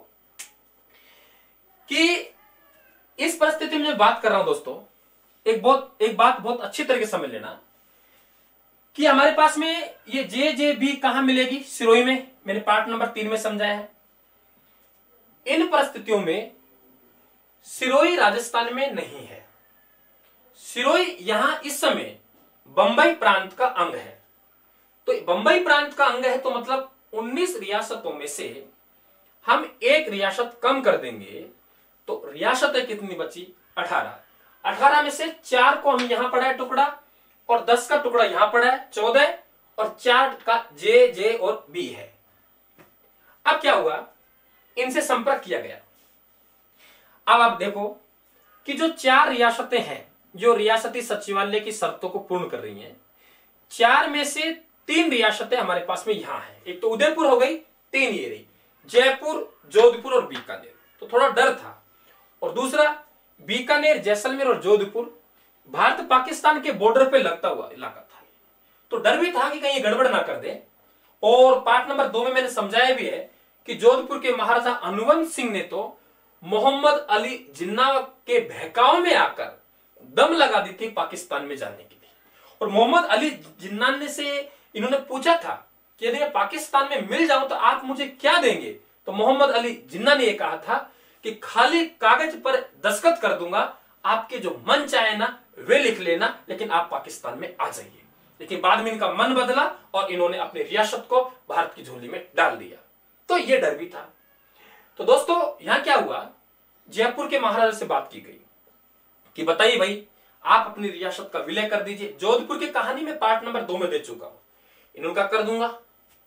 कि इस परिस्थिति में जो बात कर रहा हूं दोस्तों, एक बात बहुत अच्छी तरीके से समझ लेना कि हमारे पास में ये जे जे बी कहां मिलेगी? सिरोही में। मैंने पार्ट नंबर 3 में समझाया है। इन परिस्थितियों में सिरोही राजस्थान में नहीं है। सिरोही यहां इस समय बंबई प्रांत का अंग है। तो बंबई प्रांत का अंग है तो मतलब 19 रियासतों में से हम एक रियासत कम कर देंगे तो रियासतें कितनी बची? 18। 18 में से 4 को हम यहां पड़ा है टुकड़ा और 10 का टुकड़ा यहां पड़ा है 14 और 4 का जे जे और बी है। अब क्या हुआ? इनसे संपर्क किया गया। अब आप देखो कि जो 4 रियासतें हैं जो रियासती सचिवालय की शर्तों को पूर्ण कर रही हैं, 4 में से 3 रियासतें हमारे पास में यहां है। एक तो उदयपुर हो गई, 3 ये रही, जयपुर, जोधपुर और बीकानेर। तो थोड़ा डर था। और दूसरा बीकानेर, जैसलमेर और जोधपुर भारत पाकिस्तान के बॉर्डर पे लगता हुआ इलाका था, तो डर भी था कि कहीं गड़बड़ ना कर दे। और पार्ट नंबर 2 में मैंने समझाया भी है कि जोधपुर के महाराजा अनुवंश सिंह ने तो मोहम्मद अली जिन्ना के बहकाव में आकर दम लगा दी थी पाकिस्तान में जाने के लिए। और मोहम्मद अली जिन्ना ने से इन्होंने पूछा था कि यदि मैं पाकिस्तान में मिल जाऊं तो आप मुझे क्या देंगे? तो मोहम्मद अली जिन्ना ने यह कहा था कि खाली कागज पर दस्तखत कर दूंगा, आपके जो मन चाहे ना वे लिख लेना, लेकिन आप पाकिस्तान में आ जाइए। लेकिन बाद में इनका मन बदला और इन्होंने अपनी रियासत को भारत की झोली में डाल दिया। तो यह डर भी था। तो दोस्तों यहां क्या हुआ? जयपुर के महाराजा से बात की गई कि बताइए भाई आप अपनी रियासत का विलय कर दीजिए। जोधपुर की कहानी में पार्ट नंबर 2 में दे चुका हूं, इनका कर दूंगा।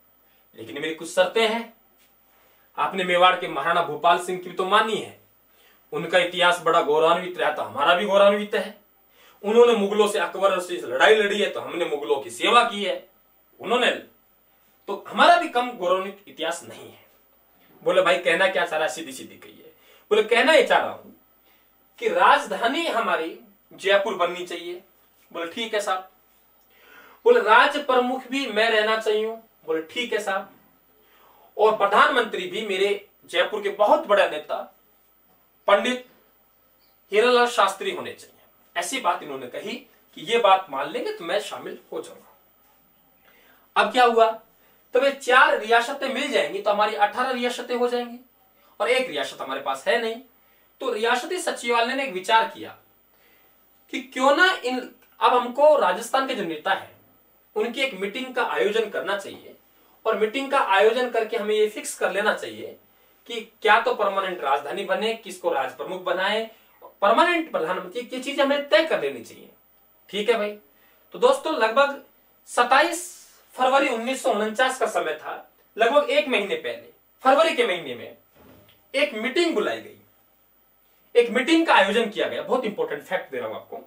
लेकिन मेरी कुछ शर्तें हैं। आपने मेवाड़ के महाराणा भूपाल सिंह की तो मानी है, उनका इतिहास बड़ा गौरवान्वित रहा, तो हमारा भी गौरवान्वित है। उन्होंने मुगलों से, अकबर से लड़ाई लड़ी है, तो हमने मुगलों की सेवा की है उन्होंने, तो हमारा भी कम गौरवान्वित इतिहास नहीं है। बोले भाई कहना क्या चाह रहा है, सीधी सीधी कहिए। बोले कहना ये चाह रहा हूं कि राजधानी हमारी जयपुर बननी चाहिए। बोले ठीक है साहब। बोले राज्य प्रमुख भी मैं रहना चाहिए। बोले ठीक है साहब। और प्रधानमंत्री भी मेरे जयपुर के बहुत बड़ा नेता पंडित हीरालाल शास्त्री होने चाहिए। ऐसी बात इन्होंने कही कि ये बात मान लेंगे तो मैं शामिल हो जाऊंगा। अब क्या हुआ, तब ये 4 रियासतें मिल जाएंगी तो हमारी 18 रियासतें हो जाएंगी, और एक रियासत हमारे पास है नहीं। तो रियासती सचिवालय ने एक विचार किया कि क्यों ना अब हमको राजस्थान के जो नेता हैं उनकी एक मीटिंग का आयोजन करना चाहिए, और मीटिंग का आयोजन करके हमें ये फिक्स कर लेना चाहिए कि क्या तो परमानेंट राजधानी बने, किसको राज प्रमुख बनाए, परमानेंट प्रधानमंत्री, ये चीजें हमें तय कर लेनी चाहिए। ठीक है भाई। तो दोस्तों लगभग 27 फरवरी 1949 का समय था। लगभग 1 महीने पहले फरवरी के महीने में एक मीटिंग बुलाई गई, एक मीटिंग का आयोजन किया गया। बहुत इंपॉर्टेंट फैक्ट दे रहा हूं आपको।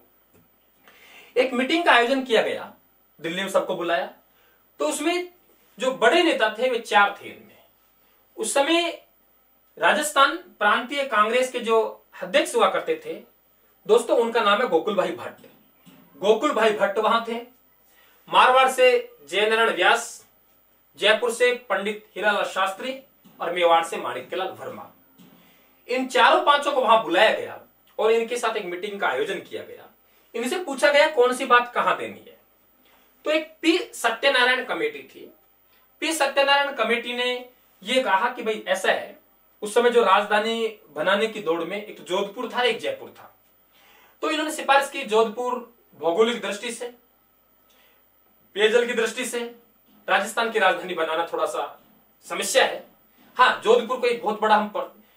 एक मीटिंग का आयोजन किया गया, दिल्ली में सबको बुलाया। तो उसमें जो बड़े नेता थे वे 4 थे इनमें। उस समय राजस्थान प्रांतीय कांग्रेस के जो अध्यक्ष हुआ करते थे दोस्तों, उनका नाम है गोकुल भाई भट्ट। गोकुल भाई भट्ट वहां थे। मारवाड़ से जयनारायण व्यास, जयपुर से पंडित हीरालाल शास्त्री, और मेवाड़ से माणिक्यलाल वर्मा। इन चारों पांचों को वहां बुलाया गया और इनके साथ एक मीटिंग का आयोजन किया गया। इनसे पूछा गया कौन सी बात कहां देनी है। तो एक पी सत्यनारायण कमेटी थी। पी सत्यनारायण कमेटी ने यह कहा कि भाई ऐसा है, उस समय जो राजधानी बनाने की दौड़ में एक तो जोधपुर था, एक जयपुर था। तो इन्होंने सिफारिश की, जोधपुर भौगोलिक दृष्टि से, पेयजल की दृष्टि से राजस्थान की राजधानी बनाना थोड़ा सा समस्या है। हाँ, जोधपुर को एक बहुत बड़ा हम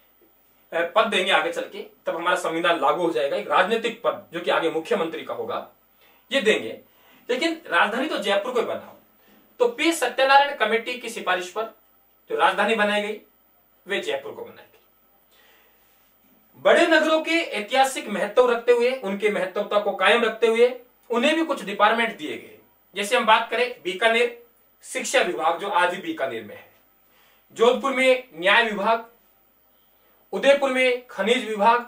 पद देंगे आगे चल के, तब हमारा संविधान लागू हो जाएगा, एक राजनीतिक पद जो कि आगे मुख्यमंत्री का होगा, ये देंगे, लेकिन राजधानी तो जयपुर को ही बनाओ। तो पी सत्यनारायण कमेटी की सिफारिश पर जो राजधानी बनाई गई वे जयपुर को बनाई गई। बड़े नगरों के ऐतिहासिक महत्व रखते हुए, उनके महत्वता को कायम रखते हुए उन्हें भी कुछ डिपार्टमेंट दिए गए। जैसे हम बात करें बीकानेर शिक्षा विभाग जो आज भी बीकानेर में है, जोधपुर में न्याय विभाग, उदयपुर में खनिज विभाग,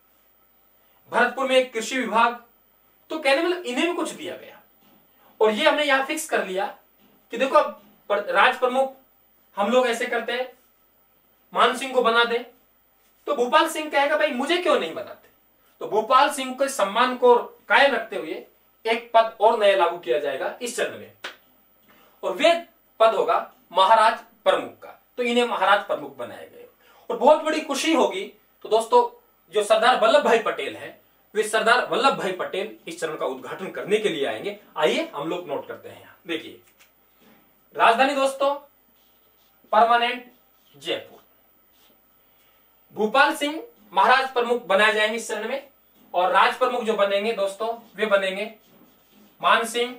भरतपुर में कृषि विभाग। तो कहने मतलब इन्हें भी कुछ दिया गया। और ये हमने यहां फिक्स कर लिया कि देखो अब राज प्रमुख हम लोग ऐसे करते हैं, मान सिंह को बना दे, तो भूपाल सिंह कहेगा भाई मुझे क्यों नहीं बनाते। तो भूपाल सिंह के सम्मान को कायम रखते हुए एक पद और नया लागू किया जाएगा इस चरण में, और वे पद होगा महाराज प्रमुख का। तो इन्हें महाराज प्रमुख बनाए गए। और बहुत बड़ी खुशी होगी तो दोस्तों, जो सरदार वल्लभ भाई पटेल हैं, वे सरदार वल्लभ भाई पटेल इस चरण का उद्घाटन करने के लिए आएंगे। आइए हम लोग नोट करते हैं। यहां देखिए, राजधानी दोस्तों परमानेंट जयपुर, भूपाल सिंह महाराज प्रमुख बनाए जाएंगे इस चरण में, और राज प्रमुख जो बनेंगे दोस्तों वे बनेंगे मान सिंह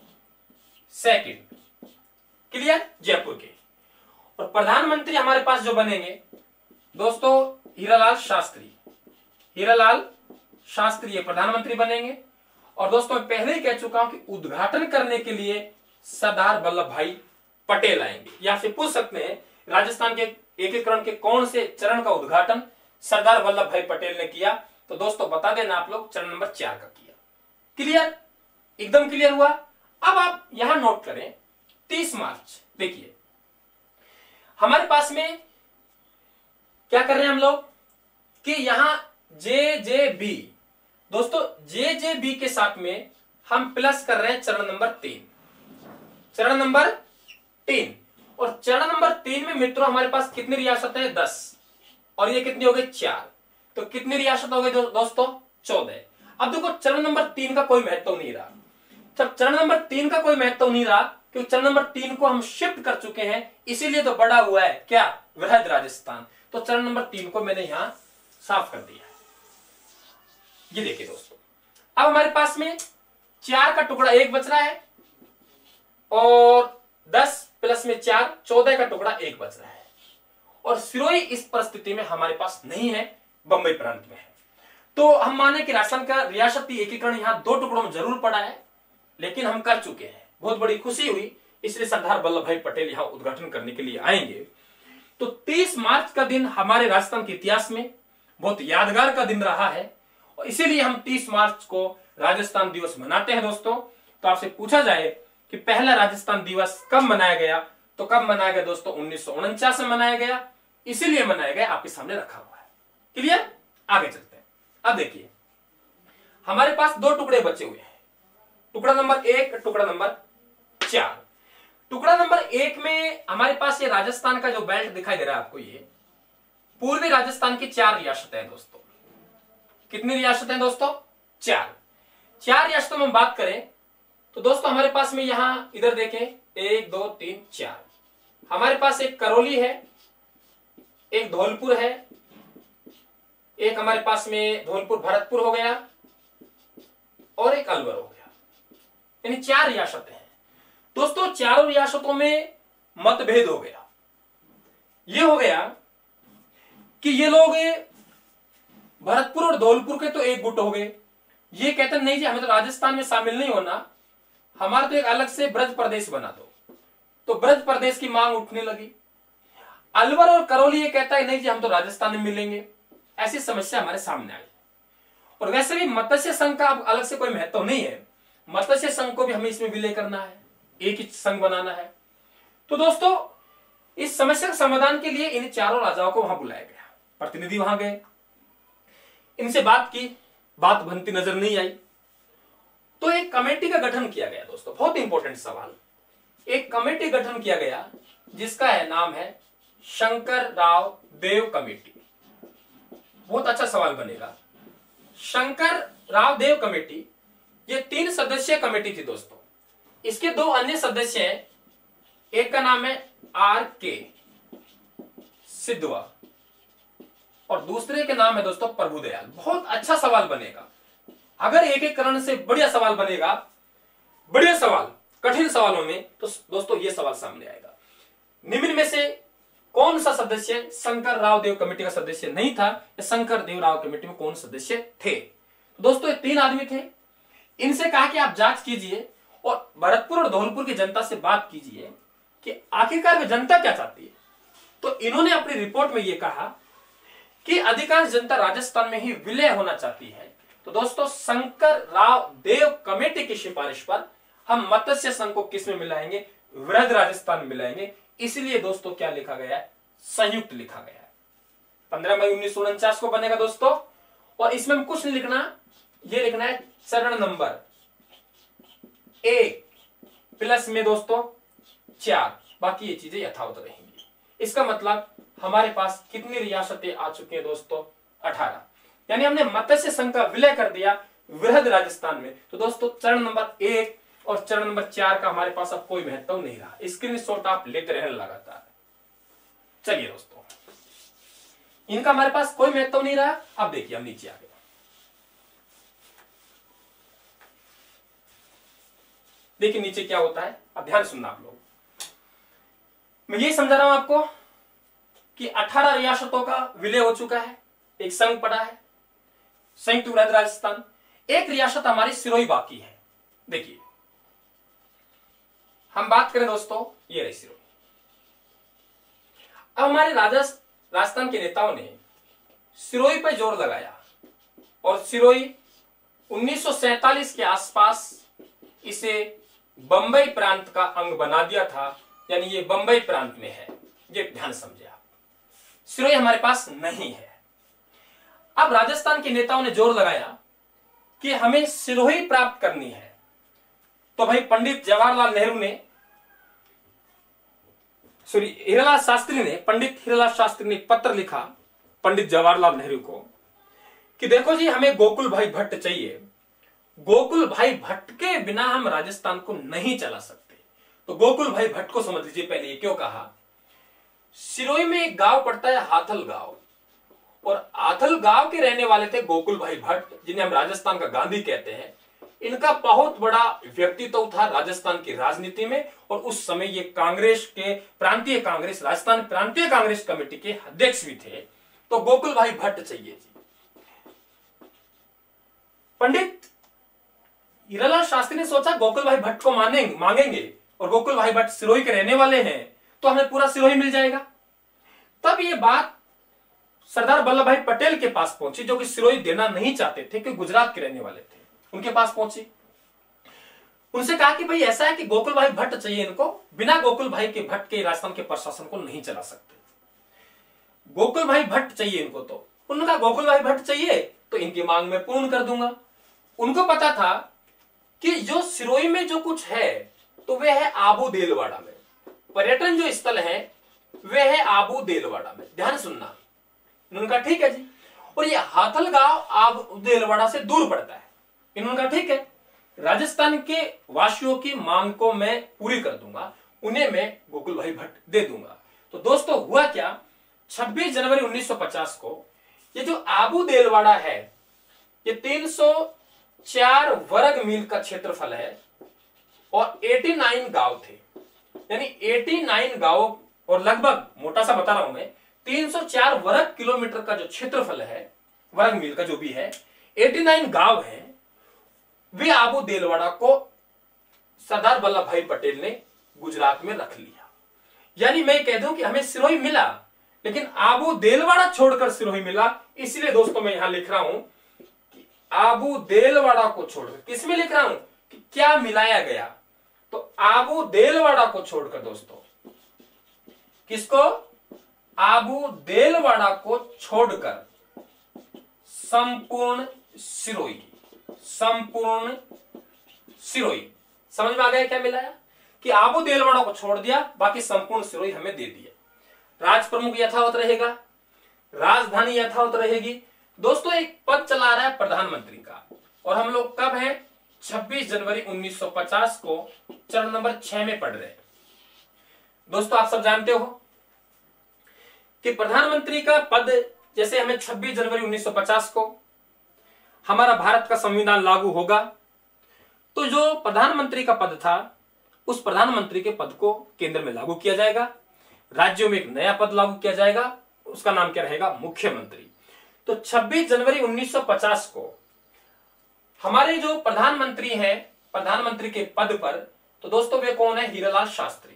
सेकंड। क्लियर, जयपुर के। और प्रधानमंत्री हमारे पास जो बनेंगे दोस्तों हीरालाल शास्त्री, हीरालाल शास्त्री ये प्रधानमंत्री बनेंगे। और दोस्तों मैं पहले ही कह चुका हूं कि उद्घाटन करने के लिए सरदार वल्लभ भाई पटेल आएंगे। या फिर पूछ सकते हैं राजस्थान के एकीकरण के कौन से चरण का उद्घाटन सरदार वल्लभ भाई पटेल ने किया, तो दोस्तों बता देना आप लोग चरण नंबर 4 का किया। क्लियर, एकदम क्लियर हुआ। अब आप यहां नोट करें 30 मार्च। देखिए हमारे पास में क्या कर रहे हैं हम लोग कि यहां JJB, दोस्तों JJB के साथ में हम प्लस कर रहे हैं चरण नंबर 3, चरण नंबर 3। और चरण नंबर 3 में मित्रों हमारे पास कितनी रियासतें हैं? 10, और ये कितनी हो गई? 4। तो कितनी रियासत हो गई दोस्तों? 14। अब देखो चरण नंबर 3 का कोई महत्व नहीं रहा। जब चरण नंबर 3 का कोई महत्व नहीं रहा क्योंकि चरण नंबर 3 को हम शिफ्ट कर चुके हैं, इसीलिए तो बड़ा हुआ है क्या? वृहद राजस्थान। तो चरण नंबर 3 को मैंने यहां साफ कर दिया। ये देखिए दोस्तों, अब हमारे पास में 4 का टुकड़ा 1 बच रहा है, और 10 प्लस में 4, 14 का टुकड़ा 1 बच रहा है। और सिरोही इस परिस्थिति में हमारे पास नहीं है, बंबई प्रांत में है। तो हम माने कि राजस्थान का रियासती एकीकरण यहाँ 2 टुकड़ों में जरूर पड़ा है, लेकिन हम कर चुके हैं। बहुत बड़ी खुशी हुई, इसलिए सरदार वल्लभ भाई पटेल यहाँ उद्घाटन करने के लिए आएंगे। तो 30 मार्च का दिन हमारे राजस्थान के इतिहास में बहुत यादगार का दिन रहा है, और इसीलिए हम 30 मार्च को राजस्थान दिवस मनाते हैं दोस्तों। तो आपसे पूछा जाए कि पहला राजस्थान दिवस कब मनाया गया, तो कब मनाया गया दोस्तों? 1949 में मनाया गया, इसीलिए मनाया गया, आपके सामने रखा हुआ है। क्लियर? आगे चलते हैं। अब देखिए, हमारे पास 2 टुकड़े बचे हुए हैं, टुकड़ा नंबर 1, टुकड़ा नंबर 4। टुकड़ा नंबर 1 में हमारे पास ये राजस्थान का जो बेल्ट दिखाई दे रहा है आपको, ये पूर्वी राजस्थान की 4 रियासतें हैं दोस्तों। कितनी रियासतें दोस्तों? 4 रियासतों में हम बात करें तो दोस्तों हमारे पास में यहां इधर देखें, 1 2 3 4 हमारे पास एक करौली है, एक धौलपुर है, एक हमारे पास में धौलपुर भरतपुर हो गया, और एक अलवर हो गया। यानी 4 रियासतें हैं दोस्तों। चारों रियासतों में मतभेद हो गया। ये हो गया कि ये लोग भरतपुर और धौलपुर के तो एक गुट हो गए, ये कहते नहीं जी हमें तो राजस्थान में शामिल नहीं होना, हमारा तो एक अलग से ब्रज प्रदेश बना दो। तो ब्रज प्रदेश की मांग उठने लगी। अलवर और करौली ये कहता है नहीं जी हम तो राजस्थान में मिलेंगे। ऐसी समस्या हमारे सामने आई। और वैसे भी मत्स्य संघ का अब अलग से कोई महत्व नहीं है, मत्स्य संघ को भी हमें इसमें विलय करना है, एक ही संघ बनाना है। तो दोस्तों इस समस्या के समाधान के लिए इन चारों राजाओं को वहां बुलाया गया, प्रतिनिधि वहां गए, इनसे बात की, बात बनती नजर नहीं आई। तो एक कमेटी का गठन किया गया दोस्तों। बहुत इंपॉर्टेंट सवाल, एक कमेटी गठन किया गया जिसका है नाम है शंकर राव देव कमेटी। बहुत अच्छा सवाल बनेगा। शंकर राव देव कमेटी ये 3 सदस्यीय कमेटी थी दोस्तों। इसके 2 अन्य सदस्य हैं, एक का नाम है R.K. सिद्धवा और दूसरे के नाम है दोस्तों प्रभुदयाल। बहुत अच्छा सवाल बनेगा, अगर एक एक करण से बढ़िया सवाल बनेगा, बढ़िया सवाल कठिन सवालों में, तो दोस्तों ये सवाल सामने आएगा। निम्न में से कौन सा सदस्य शंकर राव देव कमेटी का सदस्य नहीं था, या शंकर देव राव कमेटी में कौन सदस्य थे? तो दोस्तों ये 3 आदमी थे। इनसे कहा कि आप जांच कीजिए और भरतपुर और धौलपुर की जनता से बात कीजिए कि आखिरकार वे जनता क्या चाहती है। तो इन्होंने अपनी रिपोर्ट में यह कहा कि अधिकांश जनता राजस्थान में ही विलय होना चाहती है। तो दोस्तों शंकर राव देव कमेटी की सिफारिश पर हम मत्स्य संघ को किस में मिलाएंगे? वृहद राजस्थान में मिलाएंगे। इसलिए दोस्तों क्या लिखा गया है? संयुक्त लिखा गया है। 15 मई 1949 को बनेगा दोस्तों। और इसमें हम कुछ नहीं लिखना, ये लिखना है चरण नंबर 1 प्लस में दोस्तों 4, बाकी ये चीजें यथावत रहेंगी। इसका मतलब हमारे पास कितनी रियासतें आ चुकी हैं दोस्तों? 18। यानी हमने मत्स्य संघ का विलय कर दिया वृहद राजस्थान में। तो दोस्तों चरण नंबर 1 और चरण नंबर 4 का हमारे पास अब कोई महत्व नहीं रहा। स्क्रीनशॉट आप लेते रहना लगातार। चलिए दोस्तों, इनका हमारे पास कोई महत्व नहीं रहा। अब देखिए हम नीचे आ गए। देखिए नीचे क्या होता है, अब ध्यान सुनना आप लोग। मैं ये समझा रहा हूं आपको कि 18 रियासतों का विलय हो चुका है, एक संघ पड़ा है, संयुक्त वृहद राजस्थान। एक रियासत हमारी सिरोही बाकी है। देखिए हम बात करें दोस्तों, ये रही सिरोही। अब हमारे राजस्थान के नेताओं ने सिरोही पर जोर लगाया और सिरोही 1947 के आसपास इसे बंबई प्रांत का अंग बना दिया था। यानी ये बंबई प्रांत में है, ये ध्यान समझे आप। सिरोही हमारे पास नहीं है। अब राजस्थान के नेताओं ने जोर लगाया कि हमें सिरोही प्राप्त करनी है। तो भाई पंडित जवाहरलाल नेहरू ने, हीरालाल शास्त्री ने, पंडित हीरालाल शास्त्री ने पत्र लिखा पंडित जवाहरलाल नेहरू को कि देखो जी हमें गोकुल भाई भट्ट चाहिए। गोकुल भाई भट्ट के बिना हम राजस्थान को नहीं चला सकते। तो गोकुल भाई भट्ट को समझ लीजिए पहले ये क्यों कहा। सिरोही में एक गांव पड़ता है हाथल गांव, और आथल गांव के रहने वाले थे गोकुल भाई भट्ट, जिन्हें हम राजस्थान का गांधी कहते हैं। इनका बहुत बड़ा व्यक्तित्व था राजस्थान की राजनीति में, और उस समय ये कांग्रेस के प्रांतीय कांग्रेस, राजस्थान प्रांतीय कांग्रेस कमेटी के अध्यक्ष भी थे। तो गोकुल भाई भट्ट चाहिए जी। पंडित हीरालाल शास्त्री ने सोचा गोकुल भाई भट्ट को मांगेंगे, और गोकुल भाई भट्ट सिरोही के रहने वाले हैं, तो हमें पूरा सिरोही मिल जाएगा। तब ये बात सरदार वल्लभ भाई पटेल के पास पहुंची, जो कि सिरोही देना नहीं चाहते थे, क्योंकि गुजरात के रहने वाले थे। उनके पास पहुंची, उनसे कहा कि भाई ऐसा है कि गोकुल भाई भट्ट चाहिए इनको, बिना गोकुल भाई के भट्ट के राजस्थान के प्रशासन को नहीं चला सकते। गोकुल भाई भट्ट चाहिए इनको। तो उन्होंने कहा गोकुल भाई भट्ट चाहिए तो इनकी मांग मैं पूर्ण कर दूंगा। उनको पता था कि जो सिरोही में जो कुछ है तो वह है आबू देलवाड़ा में, पर्यटन जो स्थल है वह है आबू देलवाड़ा में। ध्यान सुनना। उन्होंने कहा ठीक है जी, और ये हाथलगांव आबू देलवाड़ा से दूर पड़ता है। इन्होंने कहा ठीक है, राजस्थान के वासियों की मांग को मैं पूरी कर दूंगा, उन्हें मैं गोकुल भाई भट्ट दे दूंगा। तो दोस्तों हुआ क्या, 26 जनवरी 1950 को ये जो आबू देलवाड़ा है ये 304 वर्ग मील का क्षेत्रफल है, और 89 गांव थे, यानी 89 गांव, और लगभग मोटा सा बता रहा हूं मैं, 304 वर्ग किलोमीटर का जो क्षेत्रफल है, वर्ग मील का जो भी है, 89 गांव है। वे आबू देलवाड़ा को सरदार वल्लभ भाई पटेल ने गुजरात में रख लिया। यानी मैं कह दूं कि हमें सिरोही मिला, लेकिन आबू देलवाड़ा छोड़कर सिरोही मिला। इसलिए दोस्तों मैं यहां लिख रहा हूं कि आबू देलवाड़ा को छोड़कर, किसमें लिख रहा हूं कि क्या मिलाया गया, तो आबू देलवाड़ा को छोड़कर दोस्तों, किसको, आबू देलवाड़ा को छोड़कर संपूर्ण सिरोही, संपूर्ण सिरोही। समझ में आ गया क्या मिलाया, कि आबू देलवाड़ा को छोड़ दिया, बाकी संपूर्ण सिरोही हमें दे दिया। राज प्रमुख यथावत रहेगा, राजधानी यथावत रहेगी। दोस्तों एक पद चला रहा है प्रधानमंत्री का, और हम लोग कब हैं, 26 जनवरी 1950 को चरण नंबर 6 में पढ़ रहे हैं। दोस्तों आप सब जानते हो कि प्रधानमंत्री का पद, जैसे हमें 26 जनवरी 1950 को हमारा भारत का संविधान लागू होगा, तो जो प्रधानमंत्री का पद था उस प्रधानमंत्री के पद को केंद्र में लागू किया जाएगा, राज्यों में एक नया पद लागू किया जाएगा, उसका नाम क्या रहेगा, मुख्यमंत्री। तो 26 जनवरी 1950 को हमारे जो प्रधानमंत्री हैं, प्रधानमंत्री के पद पर, तो दोस्तों वे कौन है, हीरालाल शास्त्री,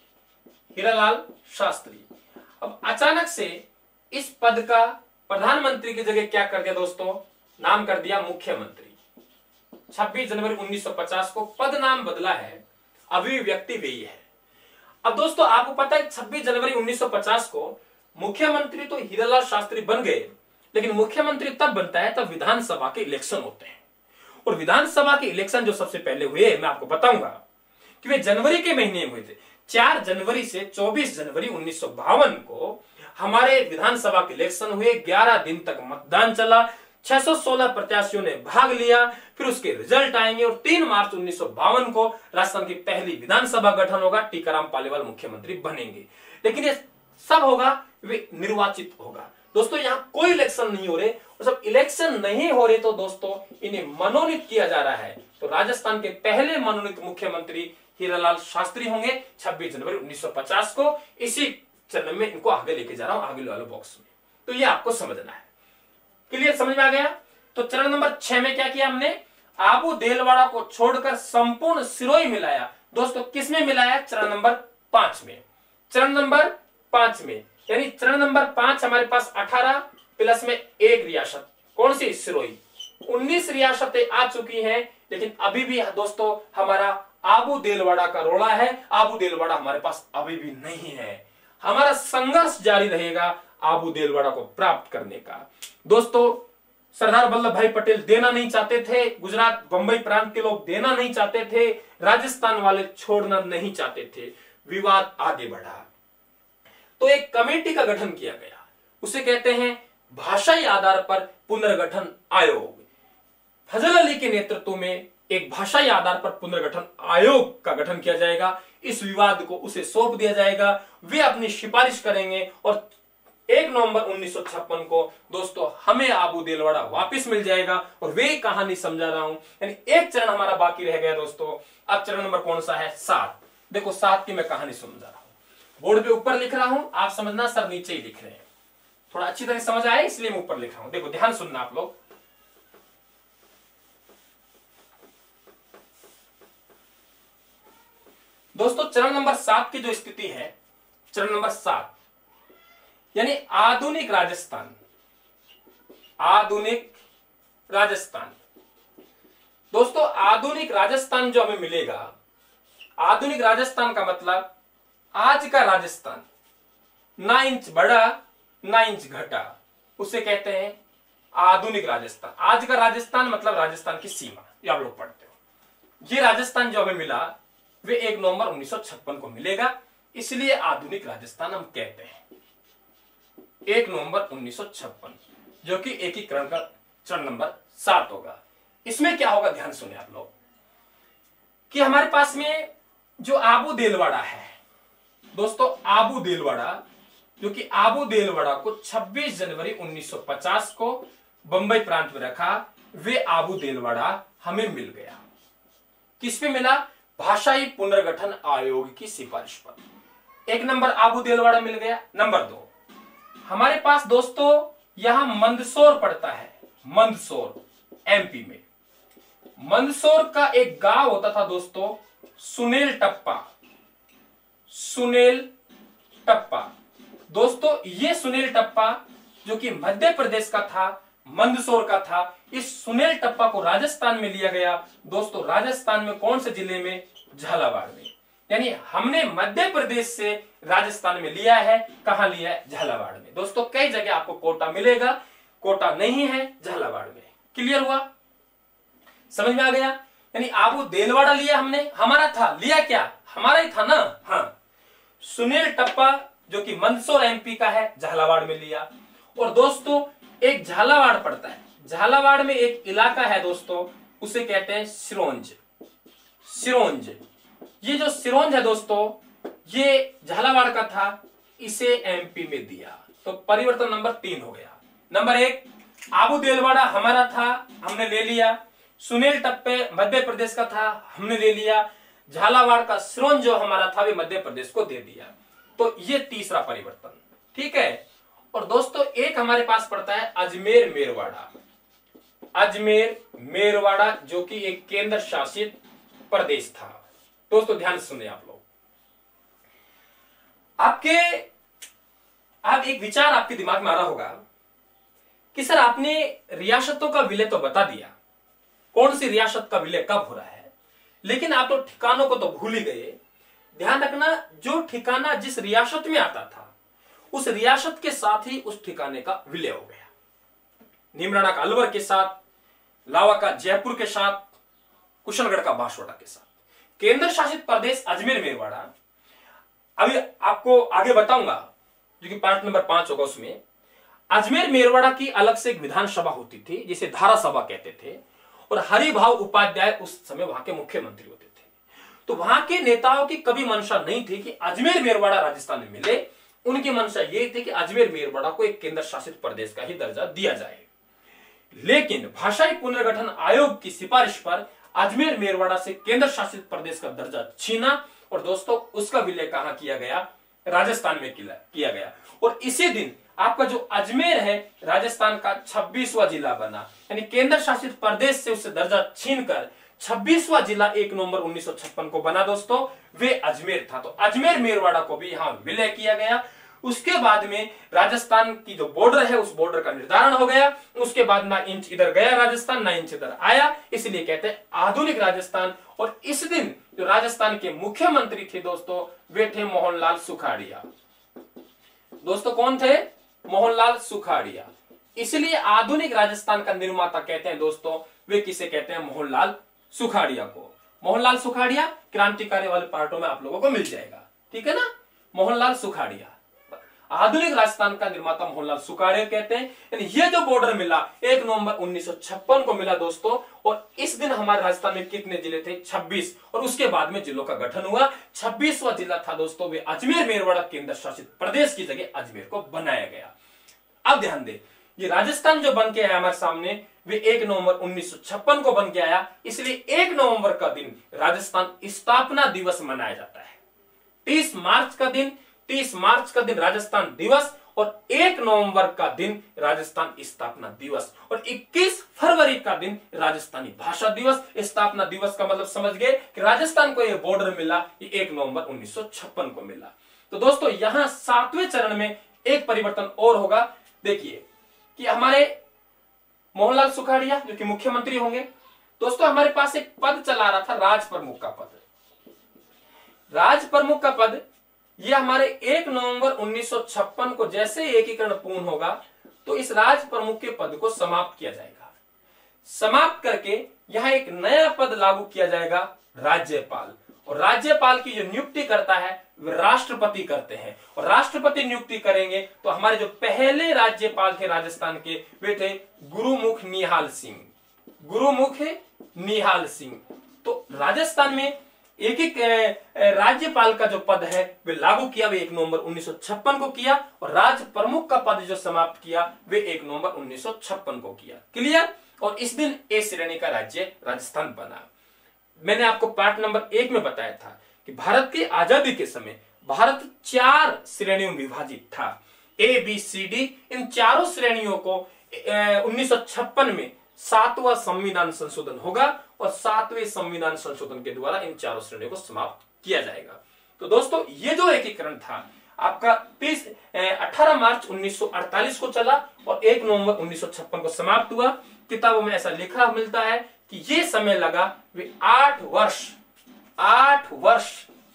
हीरालाल शास्त्री। अब अचानक से इस पद का प्रधानमंत्री की जगह क्या कर दिया दोस्तों, नाम कर दिया मुख्यमंत्री। 26 जनवरी 1950 को पद नाम बदला है, अभिव्यक्ति वही है। अब दोस्तों आपको पता है 26 जनवरी 1950 को मुख्यमंत्री तो हीरालाल शास्त्री बन गए, लेकिन मुख्यमंत्री तब बनता है तब विधानसभा के इलेक्शन होते हैं। और विधानसभा के इलेक्शन जो सबसे पहले हुए, मैं आपको बताऊंगा कि वे जनवरी के महीने में हुए थे। 4 जनवरी से 24 जनवरी 1952 को हमारे विधानसभा के इलेक्शन हुए। 11 दिन तक मतदान चला, 616 प्रत्याशियों ने भाग लिया, फिर उसके रिजल्ट आएंगे, और 3 मार्च 1952 को राजस्थान की पहली विधानसभा गठन होगा, टीकाराम पालीवाल मुख्यमंत्री बनेंगे। लेकिन ये सब होगा, वे निर्वाचित होगा। दोस्तों यहां कोई इलेक्शन नहीं हो रहे, और सब इलेक्शन नहीं हो रहे तो दोस्तों इन्हें मनोनीत किया जा रहा है। तो राजस्थान के पहले मनोनीत मुख्यमंत्री हीरालाल शास्त्री होंगे 26 जनवरी 1950 को। इसी चरण में इनको आगे लेके जा रहा हूं, आगे वाले बॉक्स में। तो ये आपको समझना है। क्लियर, समझ में आ गया। तो चरण नंबर 6 में क्या किया हमने, आबू देलवाड़ा को छोड़कर संपूर्ण सिरोही मिलाया। दोस्तों किसमें मिलाया, चरण नंबर 5 में। चरण नंबर 5 में, यानी चरण नंबर 5 हमारे पास 18 प्लस में 1 रियासत, कौन सी, सिरोही। 19 रियासतें आ चुकी हैं, लेकिन अभी भी दोस्तों हमारा आबू देलवाड़ा का रोड़ा है। आबू देलवाड़ा हमारे पास अभी भी नहीं है। हमारा संघर्ष जारी रहेगा आबू देलवाड़ा को प्राप्त करने का। दोस्तों सरदार वल्लभ भाई पटेल देना नहीं चाहते थे, गुजरात बंबई प्रांत के लोग देना नहीं चाहते थे, राजस्थान वाले छोड़ना नहीं चाहते थे। विवाद आगे बढ़ा तो एक कमेटी का गठन किया गया, उसे कहते हैं भाषाई आधार पर पुनर्गठन आयोग। फजल अली के नेतृत्व में एक भाषाई आधार पर पुनर्गठन आयोग का गठन किया जाएगा। इस विवाद को उसे सौंप दिया जाएगा, वे अपनी सिफारिश करेंगे और 1 नवंबर 1956 को दोस्तों हमें आबू देलवाड़ा वापस मिल जाएगा। और वे कहानी समझा रहा हूं, यानी एक चरण हमारा बाकी रह गया दोस्तों। अब चरण नंबर कौन सा है? 7। देखो 7 की मैं कहानी समझा रहा हूं, बोर्ड पे ऊपर लिख रहा हूं, आप समझना सर नीचे ही लिख रहे हैं, थोड़ा अच्छी तरह समझ आए इसलिए मैं ऊपर लिख रहा हूं। देखो ध्यान सुनना आप लोग। दोस्तों चरण नंबर 7 की जो स्थिति है, चरण नंबर 7 यानी आधुनिक राजस्थान। आधुनिक राजस्थान दोस्तों, आधुनिक राजस्थान जो हमें मिलेगा, आधुनिक राजस्थान का मतलब आज का राजस्थान, ना इंच बढ़ा ना इंच घटा, उसे कहते हैं आधुनिक राजस्थान। आज का राजस्थान मतलब राजस्थान की सीमा, ये आप लोग पढ़ते हो। ये राजस्थान जो हमें मिला वे 1 नवंबर 1956 को मिलेगा, इसलिए आधुनिक राजस्थान हम कहते हैं। 1 नवंबर 1956 जो कि एकीकरण का चरण नंबर 7 होगा। इसमें क्या होगा ध्यान सुने आप लोग कि हमारे पास में जो आबू देलवाड़ा है दोस्तों, आबू देलवाड़ा जो कि आबू देलवाड़ा को 26 जनवरी 1950 को बंबई प्रांत में रखा, वे आबू देलवाड़ा हमें मिल गया। किस पे मिला? भाषाई पुनर्गठन आयोग की सिफारिश पर 1 नंबर आबू देलवाड़ा मिल गया। नंबर 2 हमारे पास दोस्तों यहां मंदसौर पड़ता है, मंदसौर एमपी में। मंदसौर का एक गांव होता था दोस्तों सुनेल टप्पा। सुनेल टप्पा दोस्तों, ये सुनेल टप्पा जो कि मध्य प्रदेश का था, मंदसौर का था, इस सुनेल टप्पा को राजस्थान में लिया गया दोस्तों। राजस्थान में कौन से जिले में? झालावाड़ में। यानी हमने मध्य प्रदेश से राजस्थान में लिया है, कहां लिया है? झालावाड़ में। दोस्तों कई जगह आपको कोटा मिलेगा, कोटा नहीं है झालावाड़ में। क्लियर हुआ? समझ में आ गया? यानी आबू देलवाड़ा लिया हमने, हमारा था, लिया क्या? हमारा ही था ना। हाँ, सुनील टप्पा जो कि मंदसौर एमपी का है, झालावाड़ में लिया। और दोस्तों एक झालावाड़ पड़ता है, झालावाड़ में एक इलाका है दोस्तों, उसे कहते हैं सिरोंज। सिरोंज, ये जो सिरोंज है दोस्तों, ये झालावाड़ का था, इसे एमपी में दिया। तो परिवर्तन नंबर 3 हो गया। नंबर 1 आबू देलवाड़ा हमारा था, हमने ले लिया। सुनील टप्पे मध्य प्रदेश का था, हमने ले लिया। झालावाड़ का सिरोंज जो हमारा था वे मध्य प्रदेश को दे दिया। तो ये तीसरा परिवर्तन, ठीक है। और दोस्तों एक हमारे पास पड़ता है अजमेर मेरवाड़ा। अजमेर मेरवाड़ा जो कि एक केंद्र शासित प्रदेश था। दोस्तों ध्यान से सुने आप लोग, आप एक विचार आपके दिमाग में आ रहा होगा कि सर आपने रियासतों का विलय तो बता दिया, कौन सी रियासत का विलय कब हो रहा है, लेकिन आप तो ठिकानों को तो भूल ही गए। ध्यान रखना, जो ठिकाना जिस रियासत में आता था उस रियासत के साथ ही उस ठिकाने का विलय हो गया। नीमराणा का अलवर के साथ, लावा का जयपुर के साथ, कुशलगढ़ का बांसवाड़ा के साथ। केंद्र शासित प्रदेश अजमेर मेरवाड़ा, अभी आपको आगे बताऊंगा जो कि पार्ट नंबर 5 होगा, उसमें अजमेर मेरवाड़ा की अलग से एक विधानसभा होती थी जिसे धारा सभा कहते थे। और हरिभाव उपाध्याय उस समय वहां के मुख्यमंत्री होते थे। तो वहां के नेताओं की कभी मंशा नहीं थी कि अजमेर मेरवाड़ा राजस्थान में मिले, उनकी मंशा यह थी कि अजमेर मेरवाड़ा को एक केंद्र शासित प्रदेश का ही दर्जा दिया जाए। लेकिन भाषाई पुनर्गठन आयोग की सिफारिश पर अजमेर मेरवाड़ा से केंद्र शासित प्रदेश का दर्जा छीना और दोस्तों उसका विलय कहां किया गया? राजस्थान में किया गया। और इसी दिन आपका जो अजमेर है राजस्थान का 26वां जिला बना, यानी केंद्र शासित प्रदेश से उससे दर्जा छीनकर 26वां जिला 1 नवंबर 1956 को बना दोस्तों, वे अजमेर था। तो अजमेर मेरवाड़ा को भी यहां विलय किया गया। उसके बाद में राजस्थान की जो बॉर्डर है उस बॉर्डर का निर्धारण हो गया। उसके बाद ना इंच इधर गया राजस्थान, ना इंच इधर आया, इसलिए कहते हैं आधुनिक राजस्थान। और इस दिन जो राजस्थान के मुख्यमंत्री थे दोस्तों, वे थे मोहनलाल सुखाड़िया। दोस्तों कौन थे? मोहनलाल सुखाड़िया। इसलिए आधुनिक राजस्थान का निर्माता कहते हैं दोस्तों, वे किसे कहते हैं? मोहनलाल सुखाड़िया को। मोहनलाल सुखाड़िया क्रांतिकारी वाले पार्टों में आप लोगों को मिल जाएगा, ठीक है ना। मोहनलाल सुखाड़िया। आधुनिक राजस्थान का निर्माता मोहनलाल सुखाड़िया कहते हैं। यानी ये जो बॉर्डर मिला 1 नवंबर 1956 को मिला दोस्तों। और इस दिन हमारे राजस्थान में कितने जिले थे? 26। और उसके बाद में जिलों का गठन हुआ। 26वां जिला था दोस्तों वे अजमेर मेरवाड़ा केंद्र शासित प्रदेश की जगह अजमेर को बनाया गया। अब ध्यान दें, ये राजस्थान जो बन के आया हमारे सामने वे 1 नवंबर 1956 को बन के आया। इसलिए 1 नवंबर का दिन राजस्थान स्थापना दिवस मनाया जाता है। 30 मार्च का दिन राजस्थान दिवस और 1 नवंबर का दिन राजस्थान स्थापना दिवस और 21 फरवरी का दिन राजस्थानी भाषा दिवस। स्थापना दिवस का मतलब समझ गए कि राजस्थान को यह बॉर्डर मिला, ये 1 नवंबर 1956 को मिला। तो दोस्तों यहां 7वें चरण में एक परिवर्तन और होगा। देखिए कि हमारे मोहनलाल सुखाड़िया जो कि मुख्यमंत्री होंगे दोस्तों, हमारे पास एक पद चला रहा था राज प्रमुख का पद। राज प्रमुख का पद यह हमारे 1 नवंबर 1956 को जैसे एकीकरण पूर्ण होगा तो इस राज प्रमुख के पद को समाप्त किया जाएगा। समाप्त करके यहां एक नया पद लागू किया जाएगा राज्यपाल। और राज्यपाल की जो नियुक्ति करता है वे राष्ट्रपति करते हैं। और राष्ट्रपति नियुक्ति करेंगे तो हमारे जो पहले राज्यपाल थे राजस्थान के वे थे गुरुमुख निहाल सिंह। गुरुमुख निहाल सिंह। तो राजस्थान में एक राज्यपाल का जो पद है वे लागू किया, वे 1 नवंबर 1956 को किया। और राज प्रमुख का पद जो समाप्त किया वे 1 नवंबर 1956 को किया। क्लियर? और इस दिन ए श्रेणी का राज्य राजस्थान बना। मैंने आपको पार्ट नंबर 1 में बताया था कि भारत की आजादी के समय भारत 4 श्रेणियों में विभाजित था, ए बी सी डी। इन चारों श्रेणियों को 1956 में 7वां संविधान संशोधन होगा और 7वें संविधान संशोधन के द्वारा इन चारों श्रेणियों को समाप्त किया जाएगा। तो दोस्तों ये जो एकीकरण था आपका 18 मार्च 1948 को चला और 1 नवंबर 1956 को समाप्त हुआ। किताबों में ऐसा लिखा मिलता है कि ये समय लगा वे 8 वर्ष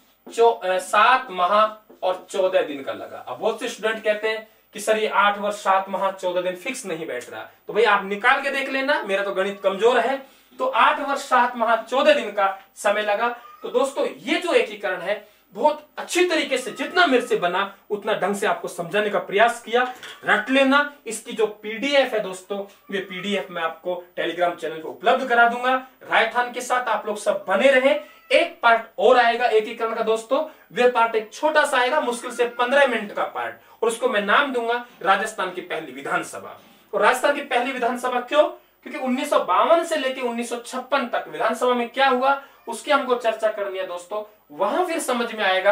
7 माह और 14 दिन का लगा। अब बहुत से स्टूडेंट कहते हैं कि सर ये 8 वर्ष 7 माह 14 दिन फिक्स नहीं बैठ रहा, तो भाई आप निकाल के देख लेना, मेरा तो गणित कमजोर है। तो 8 वर्ष 7 माह 14 दिन का समय लगा। तो दोस्तों ये जो एकीकरण है बहुत अच्छी तरीके से जितना मेरे से बना उतना ढंग से आपको समझाने का प्रयास किया। रट लेना। इसकी जो पीडीएफ है दोस्तों वे पीडीएफ मैं आपको टेलीग्राम चैनल पे उपलब्ध करा दूंगा। राजस्थान के साथ आप लोग सब बने रहे। एक पार्ट और आएगा एकीकरण का दोस्तों, वे पार्ट एक छोटा सा आएगा, मुश्किल से 15 मिनट का पार्ट, और उसको मैं नाम दूंगा राजस्थान की पहली विधानसभा। और राजस्थान की पहली विधानसभा क्यों? क्योंकि 1952 से लेकर 1956 तक विधानसभा में क्या हुआ उसकी हमको चर्चा करनी है दोस्तों। वहां फिर समझ में आएगा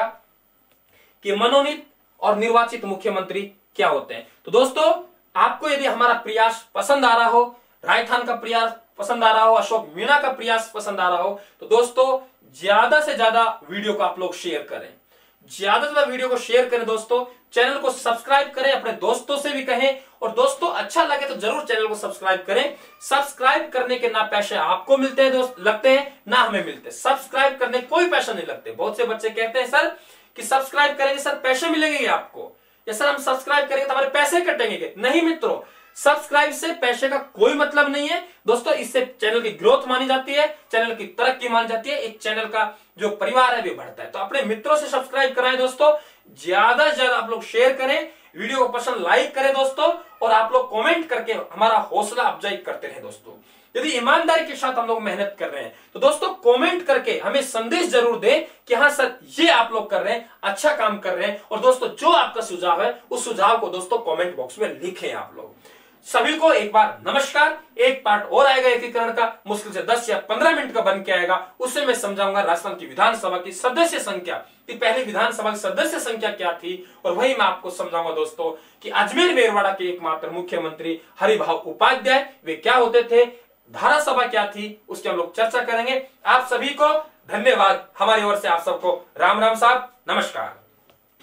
कि मनोनीत और निर्वाचित मुख्यमंत्री क्या होते हैं। तो दोस्तों आपको यदि हमारा प्रयास पसंद आ रहा हो, राजस्थान का प्रयास पसंद आ रहा हो, अशोक मीणा का प्रयास पसंद आ रहा हो, तो दोस्तों ज्यादा से ज्यादा वीडियो को आप लोग शेयर करें। ज्यादा से ज्यादा वीडियो को शेयर करें दोस्तों। चैनल को सब्सक्राइब करें, अपने दोस्तों से भी कहें। और दोस्तों अच्छा लगे तो जरूर चैनल को सब्सक्राइब करें। सब्सक्राइब करने के ना पैसे आपको मिलते हैं दोस्त, लगते हैं, ना हमें मिलते। सब्सक्राइब करने कोई पैसा नहीं लगते। बहुत से बच्चे कहते हैं सर कि सब्सक्राइब करेंगे सर पैसे मिलेंगे आपको, या सर हम सब्सक्राइब करेंगे तो हमारे पैसे कटेंगे। नहीं मित्रों, सब्सक्राइब से पैसे का कोई मतलब नहीं है दोस्तों। इससे चैनल की ग्रोथ मानी जाती है, चैनल की तरक्की मानी जाती है, एक चैनल का जो परिवार है वे बढ़ता है। तो अपने मित्रों से सब्सक्राइब कराएं दोस्तों। ज्यादा से ज्यादा आप लोग शेयर करें, वीडियो को पसंद लाइक करें दोस्तों। और आप लोग कमेंट करके हमारा हौसला अफजाई करते रहे दोस्तों। यदि ईमानदारी के साथ हम लोग मेहनत कर रहे हैं तो दोस्तों कमेंट करके हमें संदेश जरूर दें कि हाँ सर ये आप लोग कर रहे हैं, अच्छा काम कर रहे हैं। और दोस्तों जो आपका सुझाव है उस सुझाव को दोस्तों कमेंट बॉक्स में लिखें आप लोग। सभी को एक बार नमस्कार। एक पार्ट और आएगा एकीकरण का, मुश्किल से 10 या 15 मिनट का बन के आएगा। उससे मैं समझाऊंगा राजस्थान की विधानसभा की सदस्य संख्या, कि पहली विधानसभा की सदस्य संख्या क्या थी। और वही मैं आपको समझाऊंगा दोस्तों कि अजमेर मेरवाड़ा के एकमात्र मुख्यमंत्री हरिभाऊ उपाध्याय वे क्या होते थे, धारा सभा क्या थी, उसकी हम लोग चर्चा करेंगे। आप सभी को धन्यवाद। हमारी ओर से आप सबको राम राम साहब, नमस्कार।